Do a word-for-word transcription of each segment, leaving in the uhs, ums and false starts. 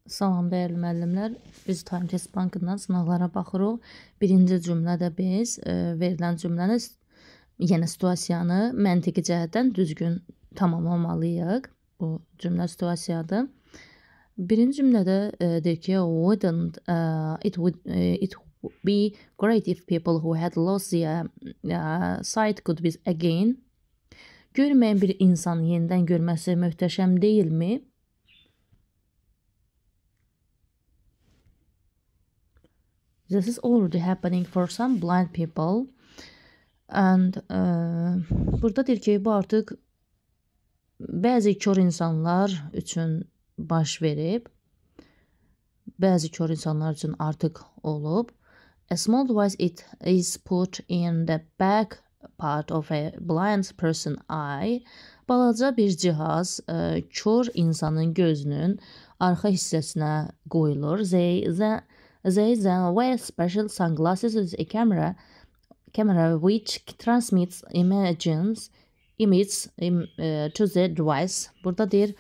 Salam dəyərli müəllimlər. Biz Time Test Bankından sınaqlara baxırıq. Birinci cümlədə biz e, verilən cümləni, yəni situasiyanı məntiqi cəhətdən düzgün tamamlamalıyıq. Bu cümlə situasiyadır. Birinci cümlədə e, deyir ki, wouldn't uh, it would uh, it would be great if people who had lost their uh, sight could be again. Görməyən bir insanı yenidən görməsi möhtəşəm deyilmi? This is already happening for some blind people. And uh, burada deyir ki, bu artıq bəzi kör insanlar üçün baş verib. Bəzi kör insanlar üçün artıq olub. A small device it is put in the back part of a blind person eye. Balaca bir cihaz uh, kör insanın gözünün arxa hissəsinə qoyulur. They, they, they then wear special sunglasses with a camera camera which transmits images images im, uh, to the device. Burada deyir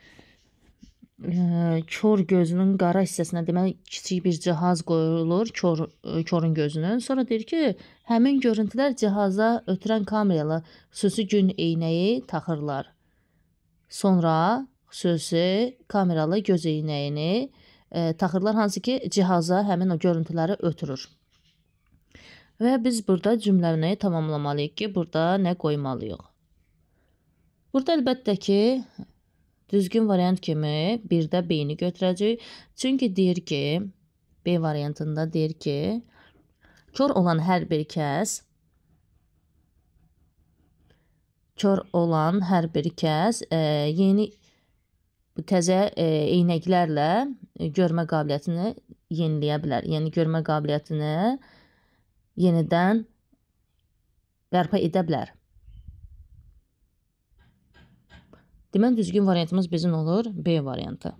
e, kör gözünün qara hissəsinə deməli kiçik bir cihaz qoyulur kör, körün gözünün. Sonra deyir ki, həmin görüntülər cihaza ötürən kameralı xüsusi gün eynəyi taxırlar. Sonra xüsusi kameralı göz eynəyini e, taxırlar, hansı ki cihaza həmin o görüntüləri ötürür. Və biz burada cümləni tamamlamalıyıq ki, burada nə qoymalıyıq? Burada əlbəttə ki, düzgün variant kimi birdə B-ni götürəcəyik. Çünki deyir ki, B variantında deyir ki, kör olan hər bir kəs kör olan hər bir kəs e, yeni təzə e, eynəklərlə görmə qabiliyyətini yeniləyə bilər. Yəni görmə qabiliyyətini yenidən bərpa edə bilər. Deməli, düzgün variantımız bizim olur B variantı.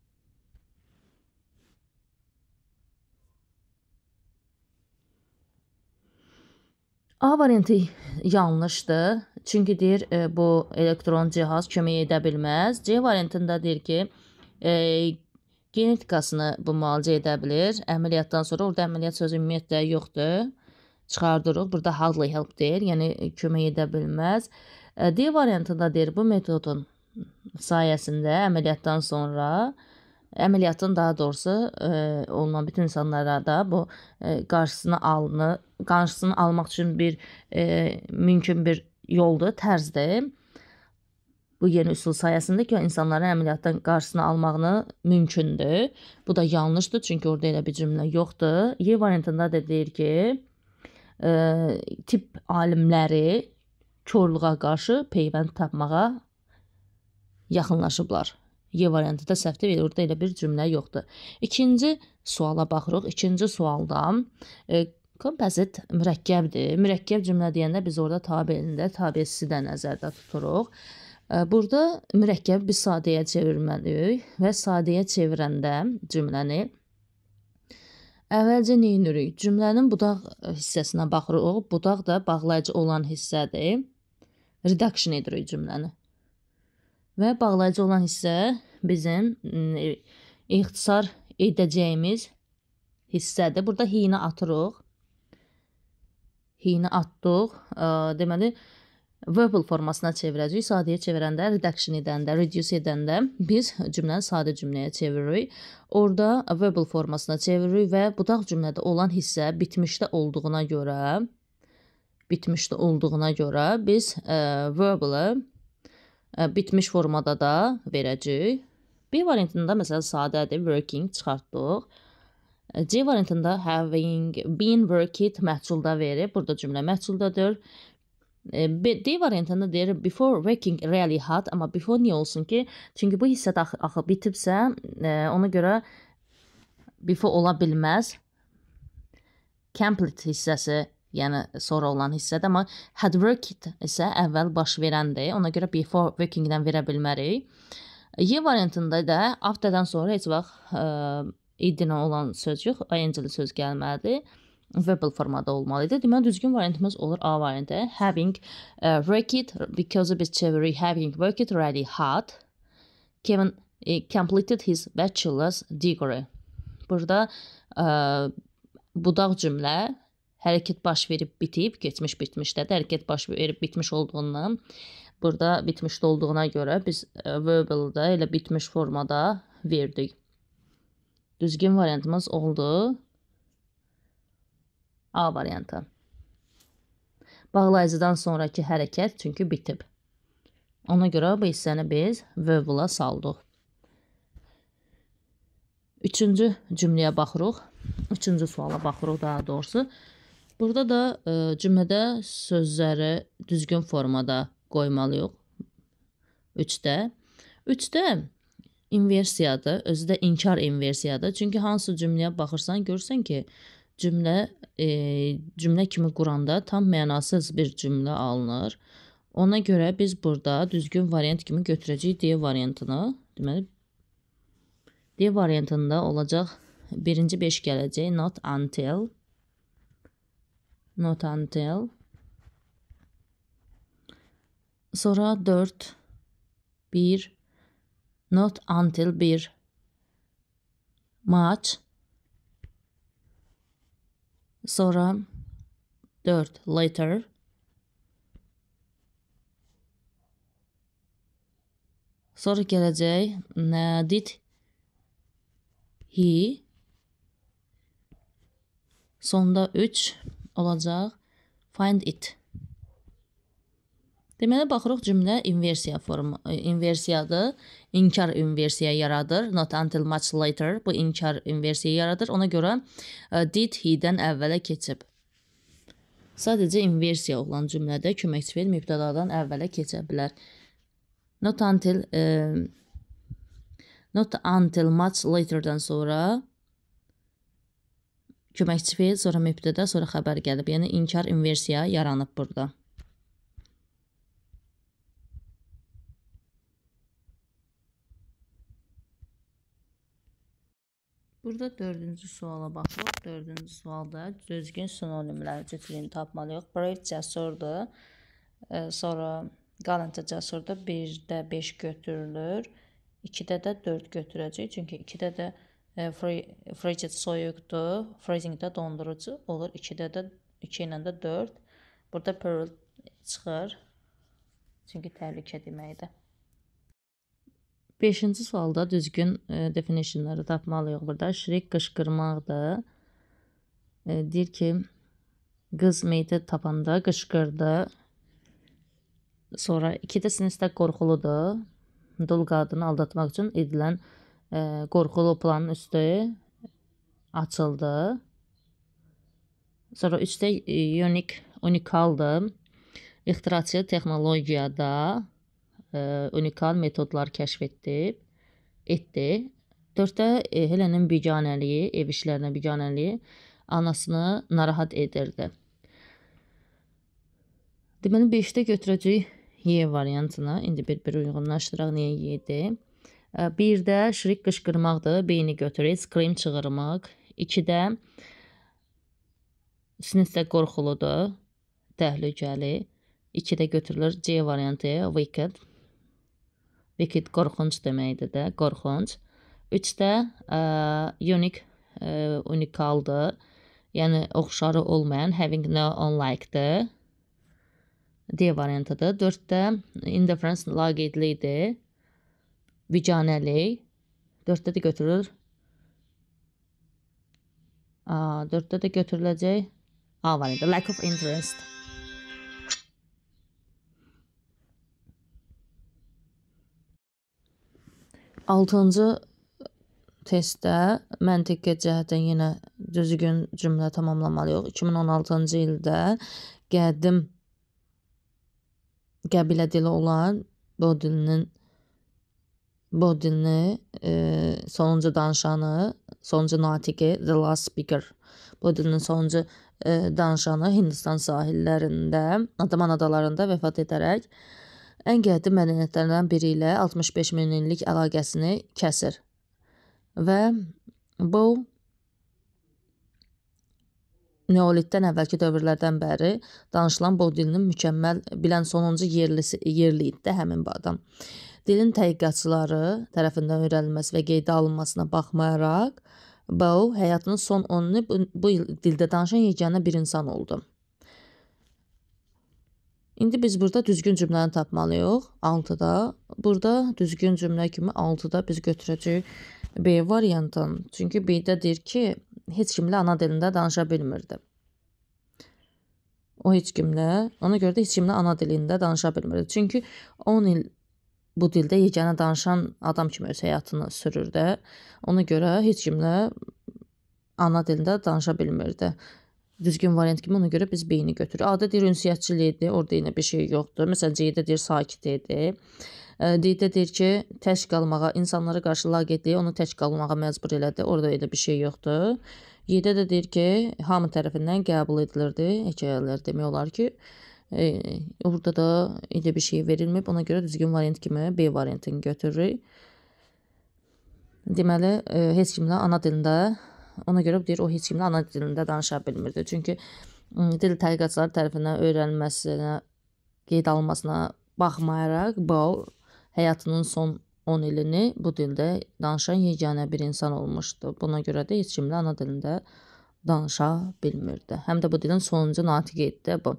A variantı yanlışdır. Çünki deyir, e, bu elektron cihaz kömək edə bilməz. C variantında deyir ki, e, genetikasını bu müalicə edə bilir. Əməliyyatdan sonra, orada əməliyyat sözü ümumiyyətlə yoxdur. Çıxardırıq. Burada hardly help deyir, yəni kömək edə bilməz. D variantında deyir, bu metodun sayəsində əməliyyatdan sonra, əməliyyatın daha doğrusu e, olunan bütün insanlara da bu e, qarşısını alını, qarşısını almaq üçün bir e, mümkün bir yoldur, tərzdir. Bu yeni üsul sayəsində ki, insanların əməliyyatdan qarşısını almağını mümkündür. Bu da yanlışdır, çünki orada elə bir cümlə yoxdur. Y variantında da deyir ki, e, tip alimləri körlüğə qarşı peyvənd tapmağa yaxınlaşıblar. Y variantı da səhvdir, orada elə bir cümlə yoxdur. İkinci suala baxırıq. İkinci sualda e, composite mürəkkəbdir. Mürəkkəb cümlə deyəndə biz orada tabelində tabesi də nəzərdə tuturuq. E, burada mürəkkəbi biz sadəyə çevirməliyik və sadəyə çevirəndə cümləni əvvəlcə nə edirik? Cümlənin budaq hissəsinə baxırıq. Budaq da bağlayıcı olan hissədir. Reduction edirik cümləni. Və bağlayıcı olan hissə bizim e, ixtisar edəcəyimiz hissədir. Burada hini atırıq. Hini atdıq. E, deməli, verbal formasına çevirəcəyik. Sadəyə çevirəndə, reduction edəndə, reduce edəndə biz cümləni sadə cümləyə çeviririk. Orada verbal formasına çeviririk və budaq cümlədə olan hissə bitmişdə olduğuna görə bitmişdə olduğuna görə biz e, verbalı e, bitmiş formada da verəcəyik. B variantında məsələn sadədir, working çıxartdıq. C variantında having been worked məhculda verir. Burada cümlə məhculdadır. D variantında deyir before working really hard, amma before niyə olsun ki? Çünki bu hissə axı, axı bitibsə, ona görə before ola bilməz. Complete hissəsi, yəni sonra olan hissədir, amma had worked isə əvvəl baş verəndir. Ona görə before working-dən verə bilmərik. Y variantında da after'dan sonra heç vaxt idinə olan söz yox, ing-li söz gəlməlidir. Verbal formada olmalıdır. Deməli, düzgün variantımız olur A variantı. Having uh, worked, because biz çeviririk having worked really hard. Kevin e, completed his bachelor's degree. Burada e, budaq cümlə hərəkət baş verib bitib, keçmiş bitmişdə də hərəkət baş verib bitmiş olduğundan, burada bitmişdə olduğuna görə biz verbal-da elə bitmiş formada verdik. Düzgün variantımız oldu A variantı. Bağlayıcıdan sonraki hərəkət çünki bitib. Ona görə bu hissəni biz verbal-a saldıq. Üçüncü cümləyə baxırıq. Üçüncü suala baxırıq daha doğrusu. Burada da e, cümlədə sözləri düzgün formada qoymalıyıq. Üçdə. Üçdə inversiyadır. Özü də inkar inversiyadır. Çünki hansı cümləyə baxırsan görürsən ki, cümlə e, cümlə kimi quranda tam mənasız bir cümlə alınır. Ona görə biz burada düzgün variant kimi götürəcəyik D variantını. Deməli, D variantında olacaq birinci beş gələcək. Not until. Not until. Sonra dörd. bir. Not until bir. Much. Sonra dörd. Later. Sonra gələcək. Did he. Sonda üç olacaq. Find it. Deməli, baxırıq cümlə inversiya formu, inversiyadır. İnkar inversiya yaradır. Not until much later. Bu inkar inversiya yaradır. Ona görə did he-dən əvvələ keçib. Sadəcə inversiya olan cümlədə köməkçi fe'l mübtədadan əvvələ keçə bilər. Not until e, not until much later-dan sonra köməkçi fe'l, sonra mübtəda, sonra xəbər gəlib. Yəni inkar inversiya yaranıb burada. Burada dördüncü suala baxırıq. Dördüncü sualda düzgün sinonimlər cütlüyünü tapmalıyıq. Brave cəsurdur. E, sonra qalınca cəsurdur. birdə beş götürülür. ikidə də dörd götürəcək. Çünki ikidə də e, frigid soyuqdur. Freezing də dondurucu olur. ikidə də iki ilə də dörd. Burada peril çıxır. Çünki təhlükə deməkdir. Beşinci sualda düzgün e, definitionları tapmalıyıq burada. Şirik qışqırmaqdır. E, deyir ki, qız meyiti tapanda qışqırdı. Sonra ikidə sinistə qorxuludur. Dul qadını aldatmaq üçün edilən e, qorxulu planın üstü açıldı. Sonra üçdə e, unik, unikaldır. İxtiraçı texnologiyada e, unikal metodlar kəşf etdi. etdi. Dörddə e, Helenin biganəliyi, ev işlərinə biganəliyi anasını narahat edirdi. Deməli, beşdə götürəcək Y variantını. İndi bir-bir uyğunlaşdıraq niyə Y-dir. birdə şirik qışqırmaqdır, beyni götürür, scream çığırmaq. ikidə sinistə qorxuludur, təhlükəli. ikidə götürülür C variantı, wicked. Wicked qorxunc deməkdir də, qorxunc. üçdə unique, unikaldır. Yəni oxşarı olmayan, having no unlike'dır. D variantıdır. dörddə indifference, laqeydlidir. Biganəlik. dörddə də götürülür. dörddə də götürüləcək A variantı, lack of interest. Altıncı testdə məntiqi cəhətdən yenə düzgün cümlə tamamlamalıyıq. iki min on altıncı ildə qədim qəbilə dili olan bu dilinin bu dilini e, sonuncu danışanı, sonuncu natiqi, the last speaker. Bu dilinin sonuncu e, danışanı Hindistan sahillərində, Andaman adalarında vəfat edərək ən qədim mədəniyyətlərdən biri ilə altmış beş min illik əlaqəsini kəsir. Və bu Neolitdən əvvəlki dövrlərdən bəri danışılan bu dilinin mükəmməl bilən sonuncu yerlisi, yerli idi də həmin bu adam. Dilin tədqiqatçıları tərəfindən öyrənilməsi və qeydə alınmasına baxmayaraq, Bao həyatının son on ilini bu, bu dildə danışan yeganə bir insan oldu. İndi biz burada düzgün cümləni tapmalıyıq. altıda. Burada düzgün cümlə kimi altıda biz götürəcəyik B variantını. Çünki B-də deyir ki, heç kimlə ana dilində danışa bilmirdi. O heç kimlə, ona görə də heç kimlə ana dilində danışa bilmirdi. Çünki on il bu dildə yeganə danışan adam kimi öz həyatını sürürdü. Ona görə heç kimlə ana dilində danışa bilmirdi. Düzgün variant kimi ona görə biz B-ni götürürük. A-da deyir ünsiyyətçilik idi, orada yenə bir şey yoxdur. Məsələn, C-də deyir sakit idi. D-də deyir ki, tək qalmağa, insanlara qarşı laqeydliyi onu tək qalmağa məcbur elədi. Orada elə bir şey yoxdur. Y-də də deyir ki, hamı tərəfindən qəbul edilirdi. Hekayələr demək olar ki, e, orada da elə bir şey verilməyib. Ona görə düzgün variant kimi B variantını götürürük. Deməli, e, heç kimlə ana dilində, ona görə deyir, o heç kimlə ana dilində danışa bilmirdi. Çünki dil tədqiqatçıları tərəfindən öyrənilməsinə, qeyd alınmasına baxmayaraq, Bao həyatının son on ilini bu dildə danışan yeganə bir insan olmuşdu. Buna görə də heç kimlə ana dilində danışa bilmirdi. Həm də bu dilin sonuncu natiqi idi bu.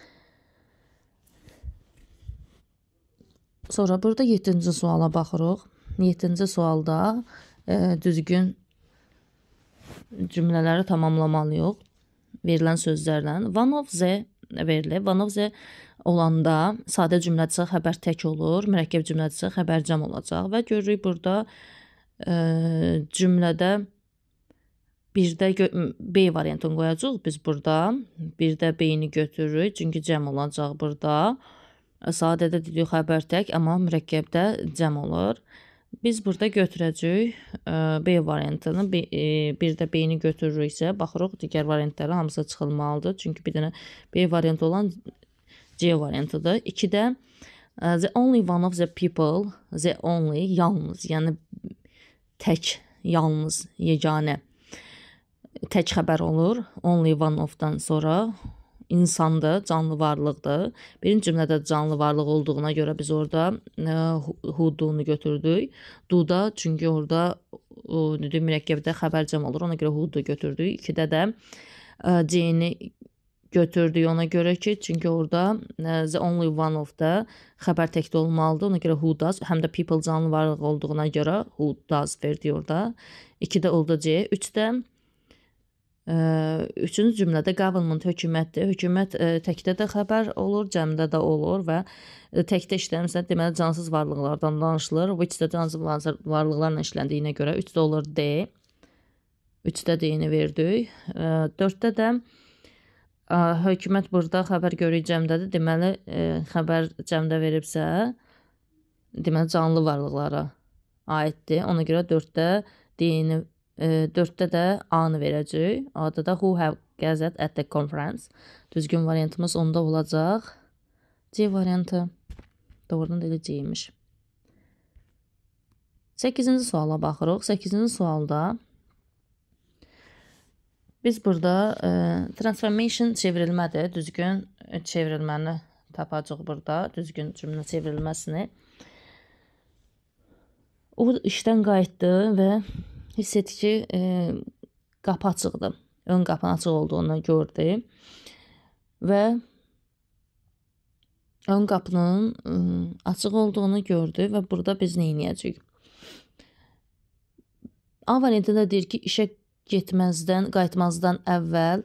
Sonra burada yeddinci suala baxırıq. yeddinci sualda e, düzgün cümlələri tamamlamalıyıq. Verilən sözlərlə. One of the verilir. One of the olanda sadə cümlədirsə xəbər tək olur, mürəkkəb cümlədirsə xəbər cəm olacaq və görürük burada e, cümlədə birdə B variantını qoyacağıq biz burada. Birdə B-ni götürürük, çünki cəm olacaq burada. Sadədə dedik xəbər tək, amma mürəkkəbdə cəm olur. Biz burada götürəcəyik B variantını, bir də B-ni götürürüksə, baxırıq digər variantlara hamısı çıxılmalıdır. Çünki bir dənə B variantı olan C variantıdır. ikidə the only one of the people, the only, yalnız, yəni tək, yalnız, yeganə, tək xəbər olur. Only one of-dan sonra insandır, canlı varlıqdır. Birinci cümlədə canlı varlıq olduğuna görə biz orada who-dunu götürdük. Do-da, çünki orada mürəkkəbdə xəbər cəm olur, ona görə who-du götürdük. ikidə də C-ni götürdük ona görə ki, çünki orada the only one of-da xəbər təkdə olmalıdır, ona görə who does, həm də people canlı varlıq olduğuna görə who does verdik orada. ikidə oldu C. üçdə Üçüncü cümlədə government hökumətdir. Hökumət təkdə də xəbər olur, cəmdə də olur və təkdə işləmirsə, deməli cansız varlıqlardan danışılır. Which-də cansız varlıqlarla işləndiyinə görə üçdə olur D. üçdə D-ni verdik. dörddə də hökumət burada xəbər görük cəmdədir. Deməli xəbər cəmdə veribsə, deməli canlı varlıqlara aiddir. Ona görə dörddə D-ni dörddə də A-nı verəcək. A-da da who have gathered at the conference. Düzgün variantımız onda olacaq. C variantı. Doğrudan da elə C-ymiş. səkkizinci suala baxırıq. səkkizinci sualda biz burada e, transformation çevrilmədir. Düzgün çevrilməni tapacaq burada. Düzgün cümlə çevrilməsini. O işdən qayıtdı və hiss etdi ki, e, qapı açıqdır. Ön qapının açıq olduğunu gördü. Və ön qapının e, açıq olduğunu gördü və burada biz nə edəcəyik? A variantında deyir ki, işə getməzdən, qayıtmazdan əvvəl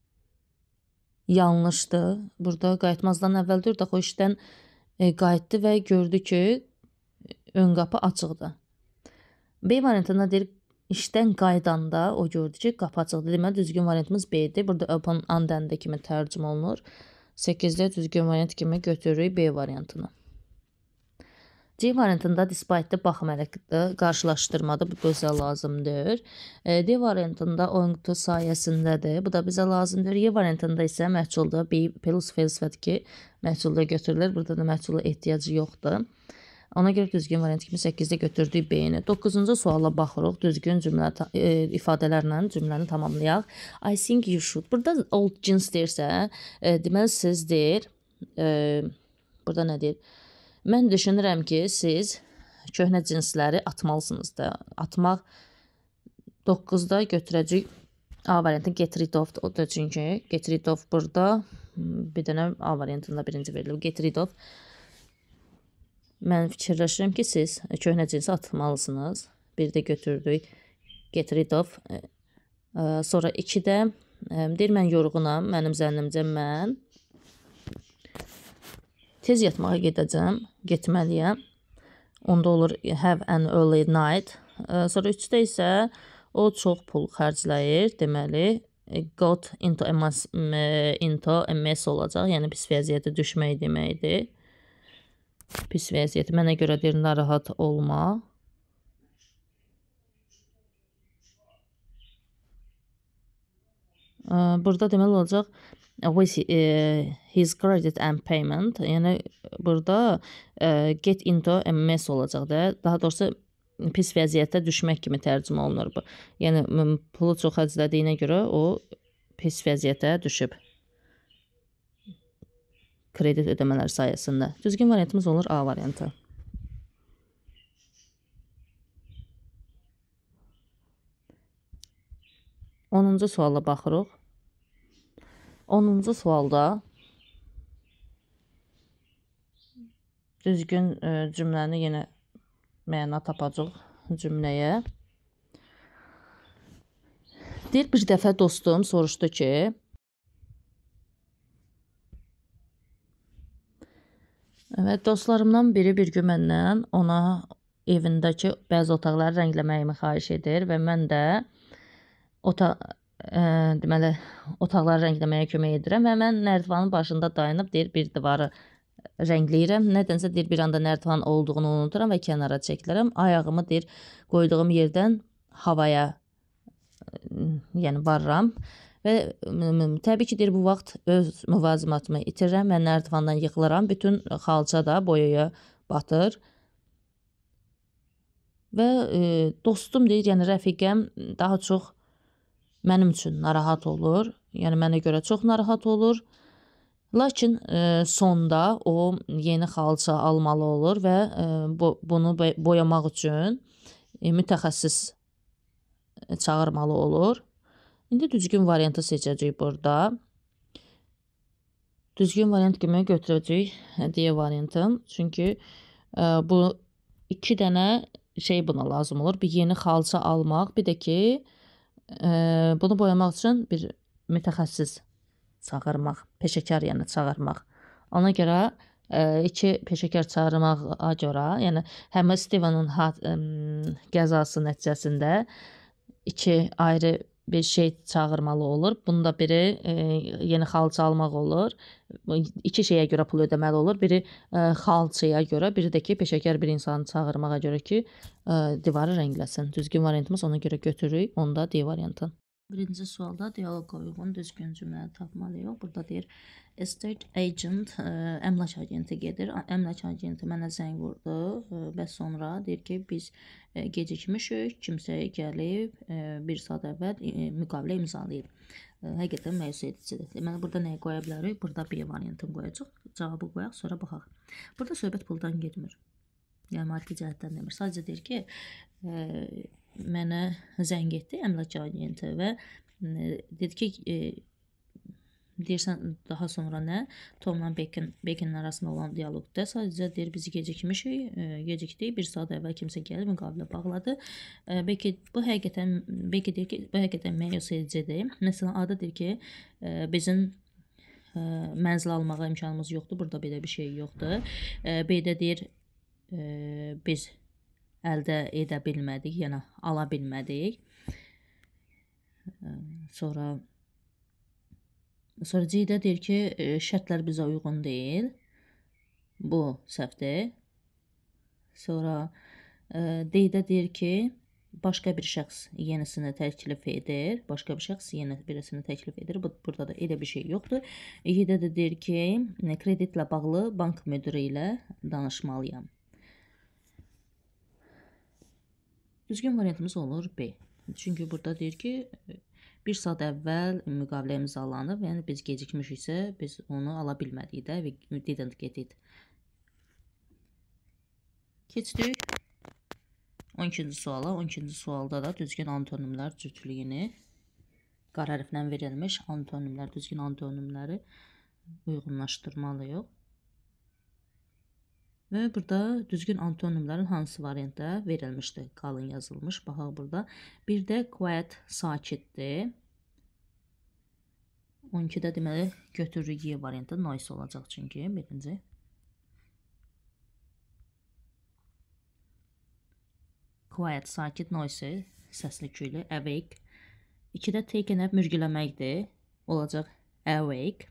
yanlışdır. Burada qayıtmazdan əvvəl deyir, o işdən e, qayıtdı və gördü ki, ön qapı açıqdır. B variantında deyir, İşdən qaydanda o gördü ki, qapı açıqdır. Deməli, düzgün variantımız B-dir. Burada open undone kimi tərcümə olunur. səkkizdə düzgün variant kimi götürürük B variantını. C variantında despite-də baxmayaraq qarşılaşdırmadır. Bu bizə lazımdır. D variantında oyuntu sayəsindədir. Bu da bizə lazımdır. Y variantında isə məhsulda B plus felsefe ki, məhsulda götürülür. Burada da məhsula ehtiyacı yoxdur. Ona görə düzgün variant kimi səkkizdə götürdük B-ni. doqquzuncu suala baxırıq. Düzgün cümlə e, ifadələrlə cümləni tamamlayaq. I think you should. Burada old jeans deyirsə, e, deməli siz deyir. E, burada nə deyir? Mən düşünürəm ki, siz köhnə cinsləri atmalısınız da. Atmaq doqquzda götürəcək A variantı get rid of. O da çünki get rid of burada bir dənə A variantında birinci verilib. Get rid of. Mən fikirləşirəm ki, siz köhnə cinsi atmalısınız. Bir də götürdük. Get rid of. Sonra ikidə deyir, mən yorğunam. Mənim zənnimcə mən tez yatmağa gedəcəm. Getməliyəm. Onda olur have an early night. Sonra üçdə isə o çox pul xərcləyir. Deməli, got into a mess, into a mess olacaq. Yəni, pis vəziyyətə düşmək deməkdir. Pis vəziyyəti. Mənə görə deyir, narahat olma. Burada deməli olacaq with his credit and payment. Yəni, burada get into a mess olacaq da. Daha doğrusu pis vəziyyətə düşmək kimi tərcümə olunur bu. Yəni, pulu çox xərclədiyinə görə o pis vəziyyətə düşüb. Kredit ödəmələr sayəsində. Düzgün variantımız olur A variantı. onuncu suala baxırıq. onuncu sualda düzgün cümləni yenə məna tapacaq cümləyə. Deyir, bir dəfə dostum soruşdu ki, və dostlarımdan biri bir gün məndən ona evindəki bəzi otaqları rəngləməyimi xahiş edir və mən də ota, e, deməli, otaqları rəngləməyə kömək edirəm və mən nərdivanın başında dayanıb deyir, bir divarı rəngləyirəm. Nədənsə deyir, bir anda nərdivan olduğunu unuturam və kənara çəkilərəm. Ayağımı deyir, qoyduğum yerdən havaya yəni varıram. Və təbii ki, deyir, bu vaxt öz müvazinatımı itirirəm və nərdivandan yıxılıram. Bütün xalça da boyaya batır. Və e, dostum deyir, yəni rəfiqəm daha çox mənim üçün narahat olur. Yəni mənə görə çox narahat olur. Lakin e, sonda o yeni xalça almalı olur və e, bu, bunu boyamaq üçün e, mütəxəssis çağırmalı olur. İndi düzgün variantı seçəcəyik burada. Düzgün variant kimi götürəcəyik D variantın. Çünki e, bu iki dənə şey buna lazım olur. Bir yeni xalça almaq, bir də ki e, bunu boyamaq üçün bir mütəxəssis çağırmaq, peşəkar yəni çağırmaq. Ona görə e, iki peşəkar çağırmağa görə, yəni həm Steven'ın qəzası nəticəsində iki ayrı bir şey çağırmalı olur. Bunda biri e, yeni xalça almaq olur. İki şeyə görə pul ödəməli olur. Biri e, xalçaya görə, biri də ki peşəkar bir insanı çağırmağa görə ki e, divarı rəngləsin. Düzgün variantımız ona görə götürürük. Onda D variantı. Birinci sualda dialoqa uyğun düzgün cümləni tapmalıyıq. Burada deyir, estate agent, ə, əmlak agenti gedir. Əmlak agenti mənə zəng vurdu və sonra deyir ki, biz ə, gecikmişik, kimsəyə gəlib, ə, bir saat əvvəl ə, müqavilə imzalayıb. Ə, həqiqətən məyus edicidir. Deməli, burada nəyi qoya bilərik? Burada B variantını qoyacaq, cavabı qoyaq, sonra baxaq. Burada söhbət puldan getmir. Yəni, maddi cəhətdən demir. Sadəcə deyir ki, ə, mənə zəng etdi əmlak agenti və dedi ki, e, deyirsən daha sonra nə? Tomla Bekin, Bekinin arasında olan dialoqda sadəcə deyir, bizi gecikmişik, e, gecikdik, bir saat əvvəl kimsə gəlib müqavilə bağladı. E, Beki bu həqiqətən, Beki deyir ki, bu həqiqətən məyus edicidir. Məsələn, adı deyir ki, e, bizim e, mənzil almağa imkanımız yoxdur, burada belə bir şey yoxdur. E, B-də deyir, e, biz əldə edə bilmədik, yəni ala bilmədik. Sonra sonra C-də deyir ki, şərtlər bizə uyğun deyil. Bu səhvdir. Sonra D-də deyir ki, başqa bir şəxs yenisini təklif edir. Başqa bir şəxs yeni birisini təklif edir. Burada da elə bir şey yoxdur. E-də də deyir ki, kreditlə bağlı bank müdiri ilə danışmalıyam. Düzgün variantımız olur B. Çünki burada deyir ki, bir saat əvvəl müqavilə imzalanıb, yəni biz gecikmişiksə, biz onu ala bilmədik də, we didn't get it. Keçdik on ikinci suala. on ikinci sualda da düzgün antonimlər cütlüyünü qara hərflə verilmiş antonimlər, düzgün antonimləri uyğunlaşdırmalıyıq. Və burada düzgün antonimlərin hansı variantda verilmişdir? Qalın yazılmış. Baxaq burada. Bir də quiet sakitdir. on ikidə deməli götürürük Y variantı. Noise olacaq çünki birinci. Quiet sakit, noisy səsli küylü. Awake. ikidə take up mürgüləməkdir. Olacaq awake.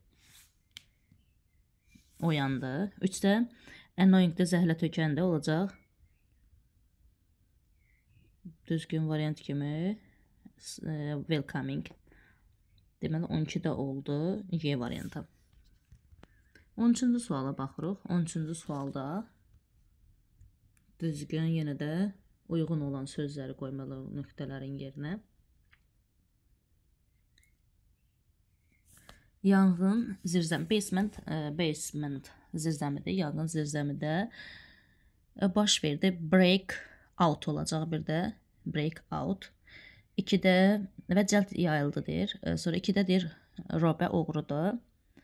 Oyandı. üçdə annoying-də zəhlə tökəndə olacaq. Düzgün variant kimi welcoming. Deməli on ikidə oldu Y variantı. on üçüncü suala baxırıq. on üçüncü sualda düzgün yenə də uyğun olan sözləri qoymalıyıq nöqtələrin yerinə. Yanğın zirzəmi, basement, basement zirzəmidir. Yanğın zirzəmidə baş verdi. Break out olacaq bir də. Break out. ikidə və cəld yayıldı deyir. Sonra ikidə deyir robə oğrudur.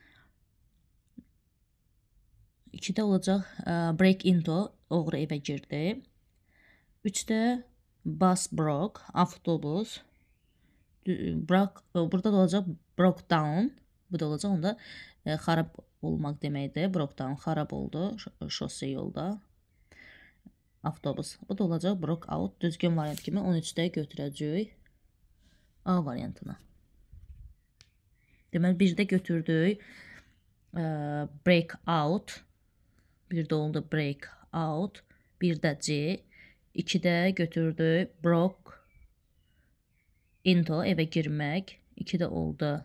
ikidə olacaq break into, oğru evə girdi. üçdə bus broke, avtobus. Broke, burada da olacaq broke down. Bu da olacaq onda e, xarab olmaq deməkdir. Broke down, xarab oldu şose yolda. Avtobus. Bu da olacaq broke out. Düzgün variant kimi on üçdə götürəcəyik A variantını. Deməli birdə götürdük e, break out. Birdə oldu break out. Birdə C. ikidə götürdük broke into, evə girmək. ikidə oldu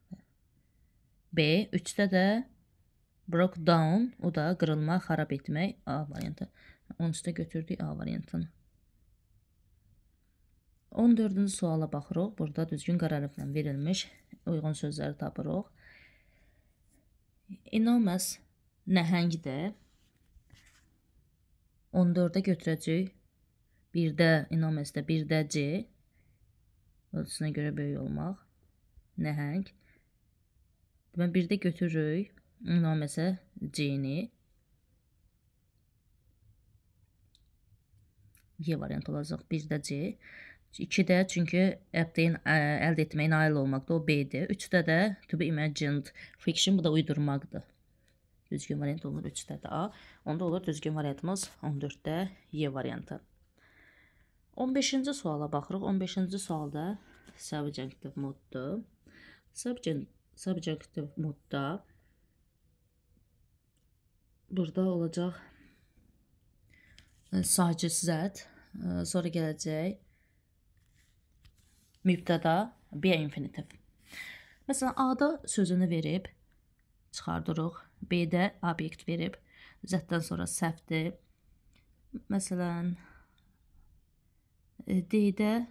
B. üçdə də broke down, o da qırılma, xarab etmək A variantı. on üçdə götürdük A variantını. on dördüncü suala baxırıq. Burada düzgün qara hərflə verilmiş uyğun sözləri tapırıq. Enormous nəhəngdir. on dördə götürəcəyik. birdə enormousdə, birdə C. Ölçüsünə görə böyük olmaq. Nəhəng. Deməli birdə götürürük enormousə C-ni. Y variant olacaq. birdə C. ikidə çünki əldə etməyə nail olmaqda, o B-dir. üçdə də to be imagined fiction, bu da uydurmaqdır. Düzgün variant olur üçdə də A. Onda olur düzgün variantımız on dörddə Y variantı. on beşinci suala baxırıq. on beşinci sualda subjunctive moddur. Subjunctive modda burada olacaq saciz zət, sonra gələcək mübtəda B infinitiv. Məsələn, A-da sözünü verib çıxardırıq. B-də obyekt verib. Zətdən sonra səhvdir. Məsələn, D-də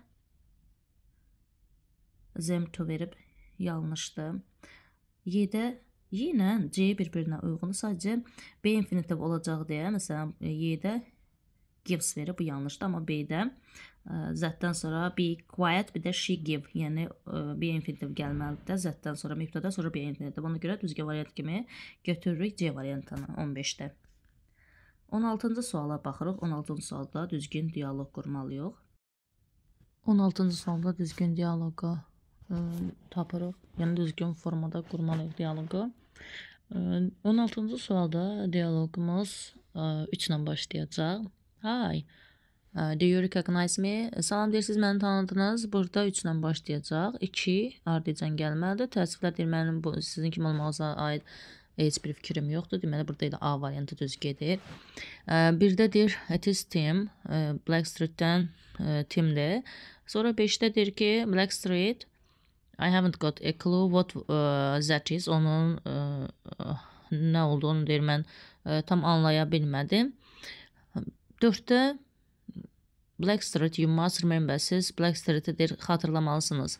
zemto verib yanlışdır. Y-də yenə C bir-birinə uyğunu, sadəcə B infinitiv olacaq deyə, məsələn, Y-də gives verib, bu yanlışdır, amma B-də zətdən sonra be quiet, bir də she give, yəni B infinitiv gəlməlidir. Zətdən sonra mübtəda, sonra B infinitiv. Ona görə düzgün variant kimi götürürük C variantını on beşdə. on altıncı suala baxırıq. on altıncı sualda düzgün dialoq qurmalıyıq. on altıncı sualda düzgün dialoqu e, tapırıq. Yəni düzgün formada qurmalıyıq dialoqu. E, on altıncı sualda dialoqumuz üç ilə başlayacaq. Hi. Uh, do you recognize me? Salam deyir, siz məni tanıdınız. Burada üç ilə başlayacaq. iki ardıcan gəlməlidir. Təəssüflər deyir, mənim bu, sizin kimi olmağınıza aid heç bir fikrim yoxdur. Deməli, burada ilə A variantı düz gedir. Uh, birdə deyir, it is Tim. Uh, Blackstreet'dən uh, Timdir. Sonra beşdə deyir ki, Blackstreet. I haven't got a clue what uh, that is. Onun uh, uh, nə olduğunu deyir, mən uh, tam anlaya bilmədim. dörddə Blackstreet, you must remember. Siz Blackstreet'i deyir, xatırlamalısınız.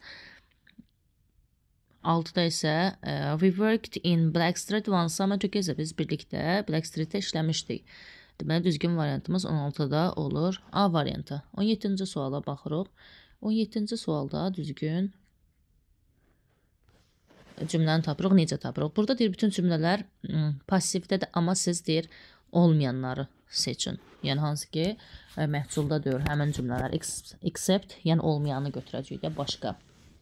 altıda isə uh, we worked in Blackstreet one summer together. Biz birlikdə Blackstreet'ə işləmişdik. Deməli, düzgün variantımız on altıda olur. A variantı. on yeddinci suala baxırıq. on yeddinci sualda düzgün cümləni tapırıq. Necə tapırıq? Burada deyir, bütün cümlələr passivdədir, amma siz deyir, olmayanları seçin. Yəni, hansı ki, məhsulda deyir, həmin cümlələr except, yəni olmayanı götürəcək də başqa.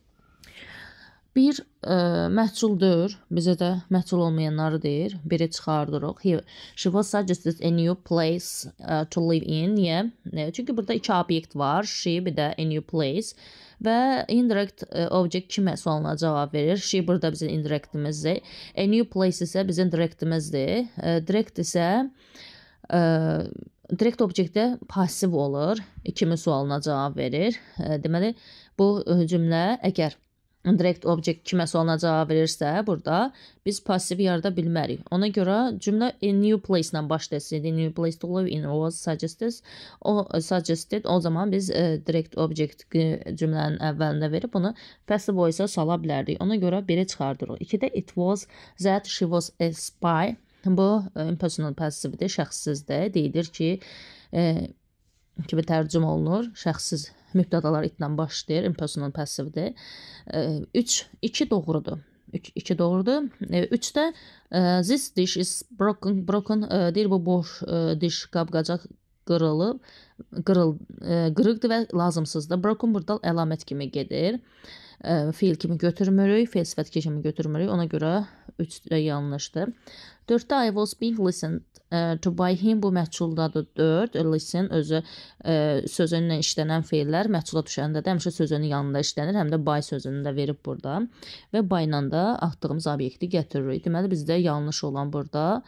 Bir ə, məhsuldur, bizə də məhsul olmayanları deyir, biri çıxardırıq. He, she was suggested a new place uh, to live in. Yeah. Çünki burada iki obyekt var, she bir də a new place. Və indirect uh, object kimə sualına cavab verir? She burada bizim indirectimizdir. A new place isə bizim directimizdir. Uh, direct isə uh, direct obyektdə passiv olur. Kimi sualına cavab verir. Uh, deməli, bu uh, cümlə əgər direct object kimə sualına cavab verirsə, burada biz passiv yarada bilmərik. Ona görə cümlə a new place ilə başlayır. A new place to live in was suggested. O suggested. O zaman biz e, direct object cümlənin əvvəlində verib bunu passive voice-a sala bilərdik. Ona görə biri çıxardırıq. ikidə it was that she was a spy. Bu e, impersonal passive-dir, şəxssizdir. Deyilir ki, e, kimi tərcüm olunur, şəxssiz mübtədalar itlə başlayır, impersonal passive-dir. üç, iki doğrudur. iki doğrudur. üç də this dish is broken, broken deyir, bu boş dish, qab-qacaq qırılıb, qırıl, qırıqdır və lazımsızdır. Broken burada əlamət kimi gedir. Fiil kimi götürmürük, fe'l sifət kimi götürmürük. Ona görə üç də yanlışdır. dörddə I was being listened to by him, bu məhculdadır. dörd, listen özü sözünlə işlənən feillər məhcula düşəndə də həmişə sözünün yanında işlənir, həm də by sözünü də verib burada və by ilə də atdığımız obyekti gətiririk. Deməli, bizdə yanlış olan burada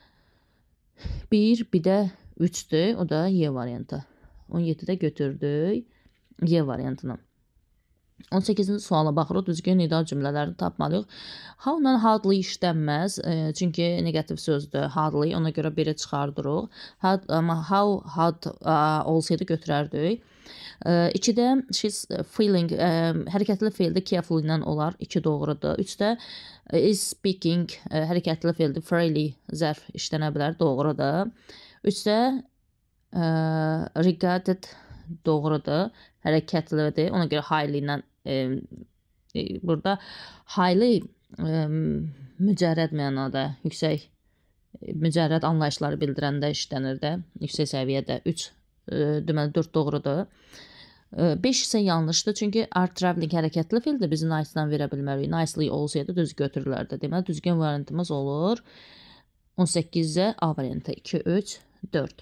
bir, bir də üçdür, o da Y variantı. on yeddidə götürdük Y variantını. on səkkizinci suala baxırıq, düzgün nida cümlələrini tapmalıyıq. How-la hardly işlənməz, e, çünki negativ sözdür, hardly, ona görə biri çıxardırıq. Hard, amma how hard uh, olsaydı götürərdik. E, ikidə she's feeling, e, hərəkətli feildə careful ilə olar, iki doğrudur. Üçdə is speaking, e, hərəkətli feildə freely, zərf işlənə bilər, doğrudur. Üçdə e, regarded doğrudur, hərəkətlidir. Ona görə highly ilə e, e, burada highly e, mücərrəd mənada, yüksək e, mücərrəd anlayışları bildirəndə işlənir də, yüksək səviyyədə. üç, e, deməli dörd doğrudur. E, beş isə yanlışdır, çünki are traveling hərəkətli feildir, biz nice-dan verə bilmərik. Nicely olsaydı düz götürülərdi. Deməli düzgün variantımız olur on səkkizə A variantı. iki, üç, dörd.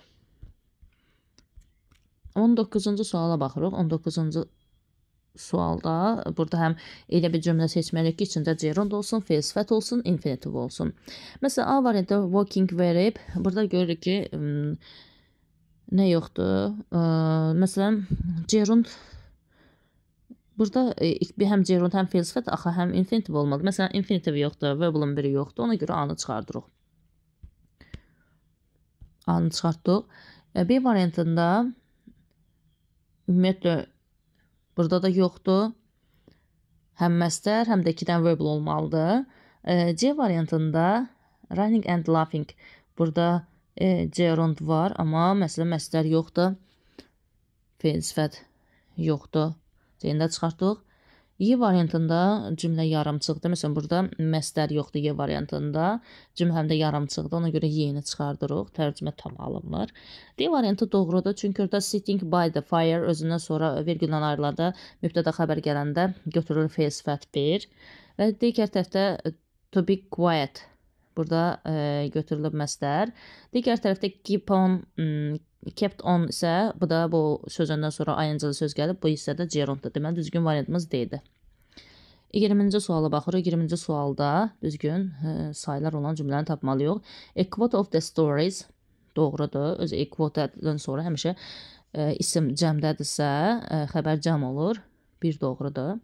on doqquzuncu suala baxırıq. on doqquzuncu sualda burada həm elə bir cümlə seçməliyik ki, içində gerund olsun, fe'l sifət olsun, infinitiv olsun. Məsələn, A variantı working verib. Burada görürük ki, ım, nə yoxdur? Ə, məsələn, gerund burada e, həm gerund, həm fe'l sifət, axı həm infinitiv olmalı. Məsələn, infinitiv yoxdur, verbal-ın biri yoxdur. Ona görə A-nı çıxardırıq. A-nı çıxartdıq. B variantında ümumiyyətlə burada da yoxdur. Həm məstər, həm də ikidən verbal olmalıdır. C variantında running and laughing. Burada e, gerund var, amma məsələn məstər yoxdur. Fe'l sifət yoxdur. C-ni də çıxartdıq. Y variantında cümlə yarımçıqdır. Məsələn, burada məstər yoxdur Y variantında. Cümlə həm də yarımçıqdır. Ona görə Y-ni çıxardırıq. Tərcümə tam alınmır. D variantı doğrudur. Çünki orada sitting by the fire özündən sonra vergüllə ayrılanda mübtəda xəbər gələndə götürülür fe'l sifət bir. Və digər tərəfdə to be quiet. Burada e, götürülüb məstər. Digər tərəfdə keep on, mm, kept on isə bu da bu sözündən sonra ayıncılı söz gəlib. Bu hissədə gerunddur. Deməli, düzgün variantımız D-dir. iyirminci suala baxırıq. iyirminci sualda düzgün e, sayılar olan cümləni tapmalıyıq. A quote of the stories doğrudur. Öz a quote-dən sonra həmişə e, isim cəmdədirsə, e, xəbər cəm olur. Bir doğrudur.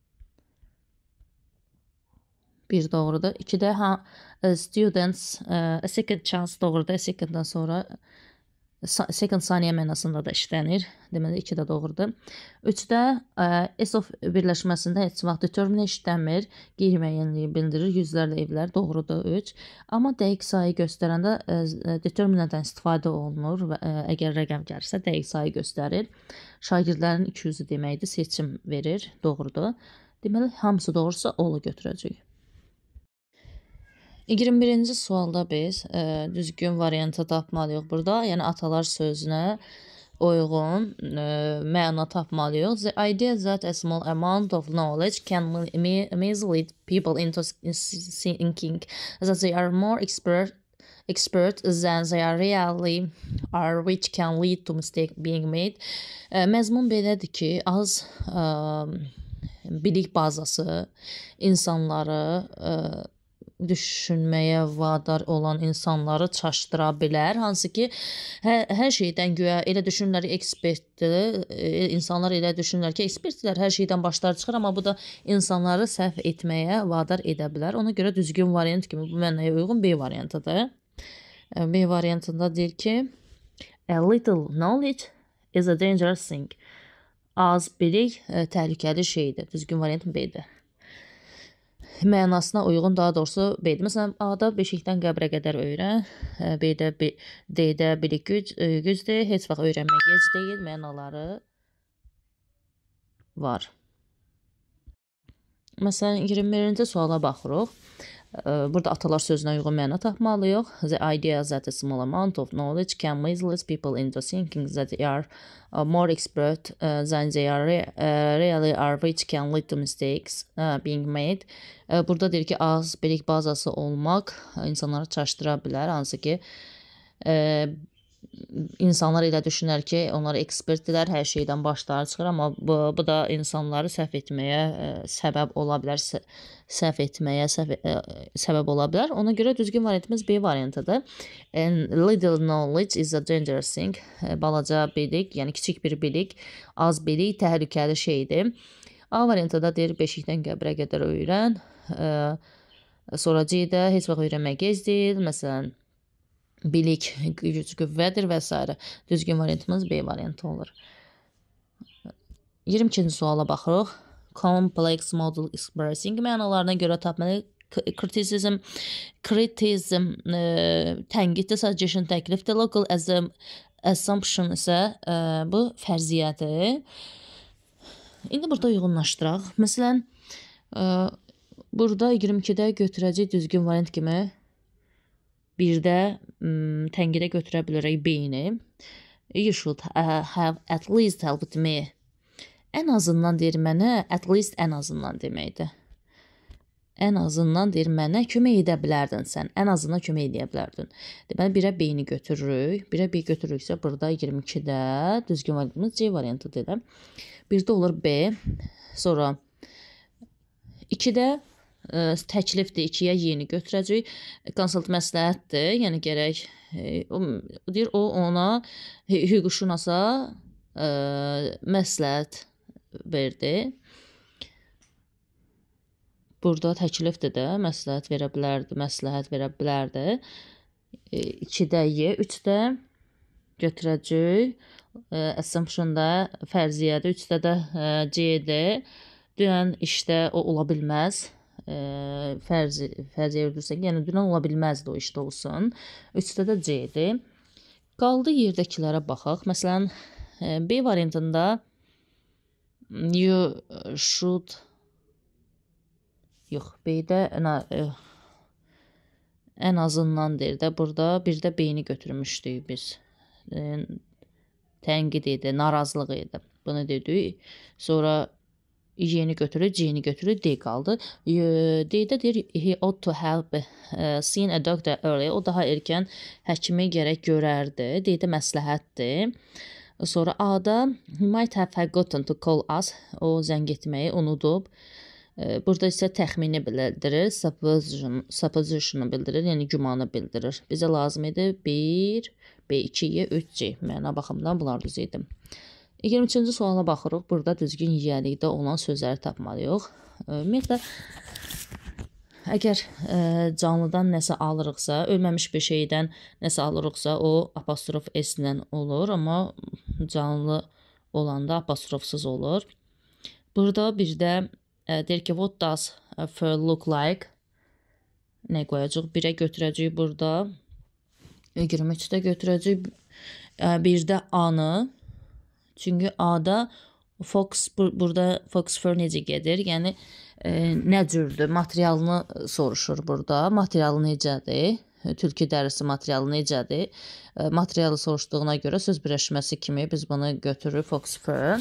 Bir doğrudur. İkidə ha, students, a second chance doğrudur. A second-dan sonra second saniyə mənasında da işlənir. Deməli iki də doğrudur. üçdə S of birləşməsində heç vaxt determine işləmir. Qeyri-müəyyənliyi bildirir. Yüzlərlə evlər doğrudur üç. Amma dəqiq sayı göstərəndə determinədən istifadə olunur və əgər rəqəm gəlirsə dəqiq sayı göstərir. Şagirdlərin iki yüzü deməkdir. Seçim verir. Doğrudur. Deməli hamısı doğrusa olu götürəcəyik. iyirmi birinci sualda biz e, düzgün variantı tapmalıyıq burada. Yəni atalar sözünə uyğun e, məna tapmalıyıq. The idea that a small amount of knowledge can mislead people into thinking that they are more expert expert than they are really are, which can lead to mistake being made. E, məzmun belədir ki, az e, bilik bazası insanları e, düşünməyə vadar olan insanları çaşdıra bilər. Hansı ki, hər, hər şeydən güya elə düşünürlər ki, ekspertdir. E, insanlar elə düşünürlər ki, ekspertlər hər şeydən başları çıxır, amma bu da insanları səhv etməyə vadar edə bilər. Ona görə düzgün variant kimi bu mənaya uyğun B variantıdır. E, B variantında deyir ki, a little knowledge is a dangerous thing. Az bilik e, təhlükəli şeydir. Düzgün variant B-dir. Mənasına uyğun, daha doğrusu B-dir. Məsələn, A-da beşikdən qəbrə qədər öyrən, B-də, D-də bilik güc, gücdür, heç vaxt öyrənmək gec deyil, mənaları var. Məsələn, iyirmi birinci suala baxırıq. Burada atalar sözünə uyğun məna tapmalıyıq. The idea that a small amount of knowledge can mislead people into thinking that they are more expert than they are really are, which can lead to mistakes being made. Burada deyir ki, az bilik bazası olmaq insanları çaşdıra bilər. Hansı ki, insanlar elə düşünər ki, onlar ekspertdirlər, hər şeydən başları çıxır, amma bu, bu da insanları səhv etməyə ə, səbəb ola bilər, səhv etməyə səv ə, səbəb ola bilər. Ona görə düzgün variantımız B variantıdır. And little knowledge is a dangerous thing. Balaca bilik, yəni kiçik bir bilik, az bilik təhlükəli şeydir. A variantında deyir, beşikdən qəbrə qədər öyrən. Ə, sonra C-də heç vaxt öyrənmək gec deyil. Məsələn, bilik, güc, qüvvədir və s. Düzgün variantımız B variantı olur. iyirmi ikinci suala baxırıq. Complex model expressing mənalarına görə tapmalı. Criticism, criticism e, tənqiddir, suggestion təklifdir. Local assumption isə e, bu fərziyyədir. İndi burada uyğunlaşdıraq. Məsələn, e, burada iyirmi ikidə götürəcək düzgün variant kimi birdə tənqidə götürə bilərək B-ni. You should have at least helped me. Ən azından deyir mənə, at least ən azından deməkdir. Ən azından deyir mənə kömək edə bilərdin sən. Ən azından kömək edə bilərdin. Deməli, birə B-ni götürürük. Birə B götürürüksə, burada iyirmi ikidə düzgün variantımız C variantı dedim. Birdə olur B. Sonra ikidə təklifdir, ikiyə yeni götürəcək. Konsult məsləhətdir, yəni gərək o, deyir, o ona hüquqşünasa ə, məsləhət verdi. Burada təklifdir də, məsləhət verə bilərdi, məsləhət verə bilərdi. ikidə Y, üçdə götürəcək. Assumption-da fərziyyədir, üçdə də C-dir. Dünən işdə o ola bilməz. Fərzi, fərziyə öldürsək, yəni dünən ola bilməzdi o işdə olsun. üçdə də C-dir. Qaldı yerdəkilərə baxaq. Məsələn, B variantında you should yox, B-də ən azından deyir də, burada birdə B-ni götürmüşdük biz. Tənqid idi, narazılıq idi. Bunu dedik. Sonra Y-ni götürür, C-ni götürür, D qaldı. D-də deyir, he ought to have uh, seen a doctor early. O daha erkən həkimi gərək görərdi. D-də məsləhətdir. Sonra A-da he might have forgotten to call us. O zəng etməyi unudub. Burada isə təxmini bildirir, supposition, supposition bildirir, yəni gümanı bildirir. Bizə lazım idi bir, B iki, Y üç, C. Məna baxımdan bunlar düz idi. iyirmi üçüncü suala baxırıq. Burada düzgün yiyəlikdə olan sözləri tapmalıyıq. Ümumiyyətlə, əgər ə, canlıdan nəsə alırıqsa, ölməmiş bir şeydən nəsə alırıqsa, o apostrof S ilə olur, amma canlı olanda apostrofsuz olur. Burada bir də ə, deyir ki, what does fur look like? Nə qoyacaq? birə götürəcəyik burada. iyirmi üçdə götürəcəyik. Bir də A-nı. Çünki A-da Fox, burada Fox fur necə gedir? Yəni, e, nə cürdür? Materialını soruşur burada. Materialı necədir? Tülkü dərisi materialı necədir? E, materialı soruşduğuna görə söz birləşməsi kimi biz bunu götürürük Fox fur.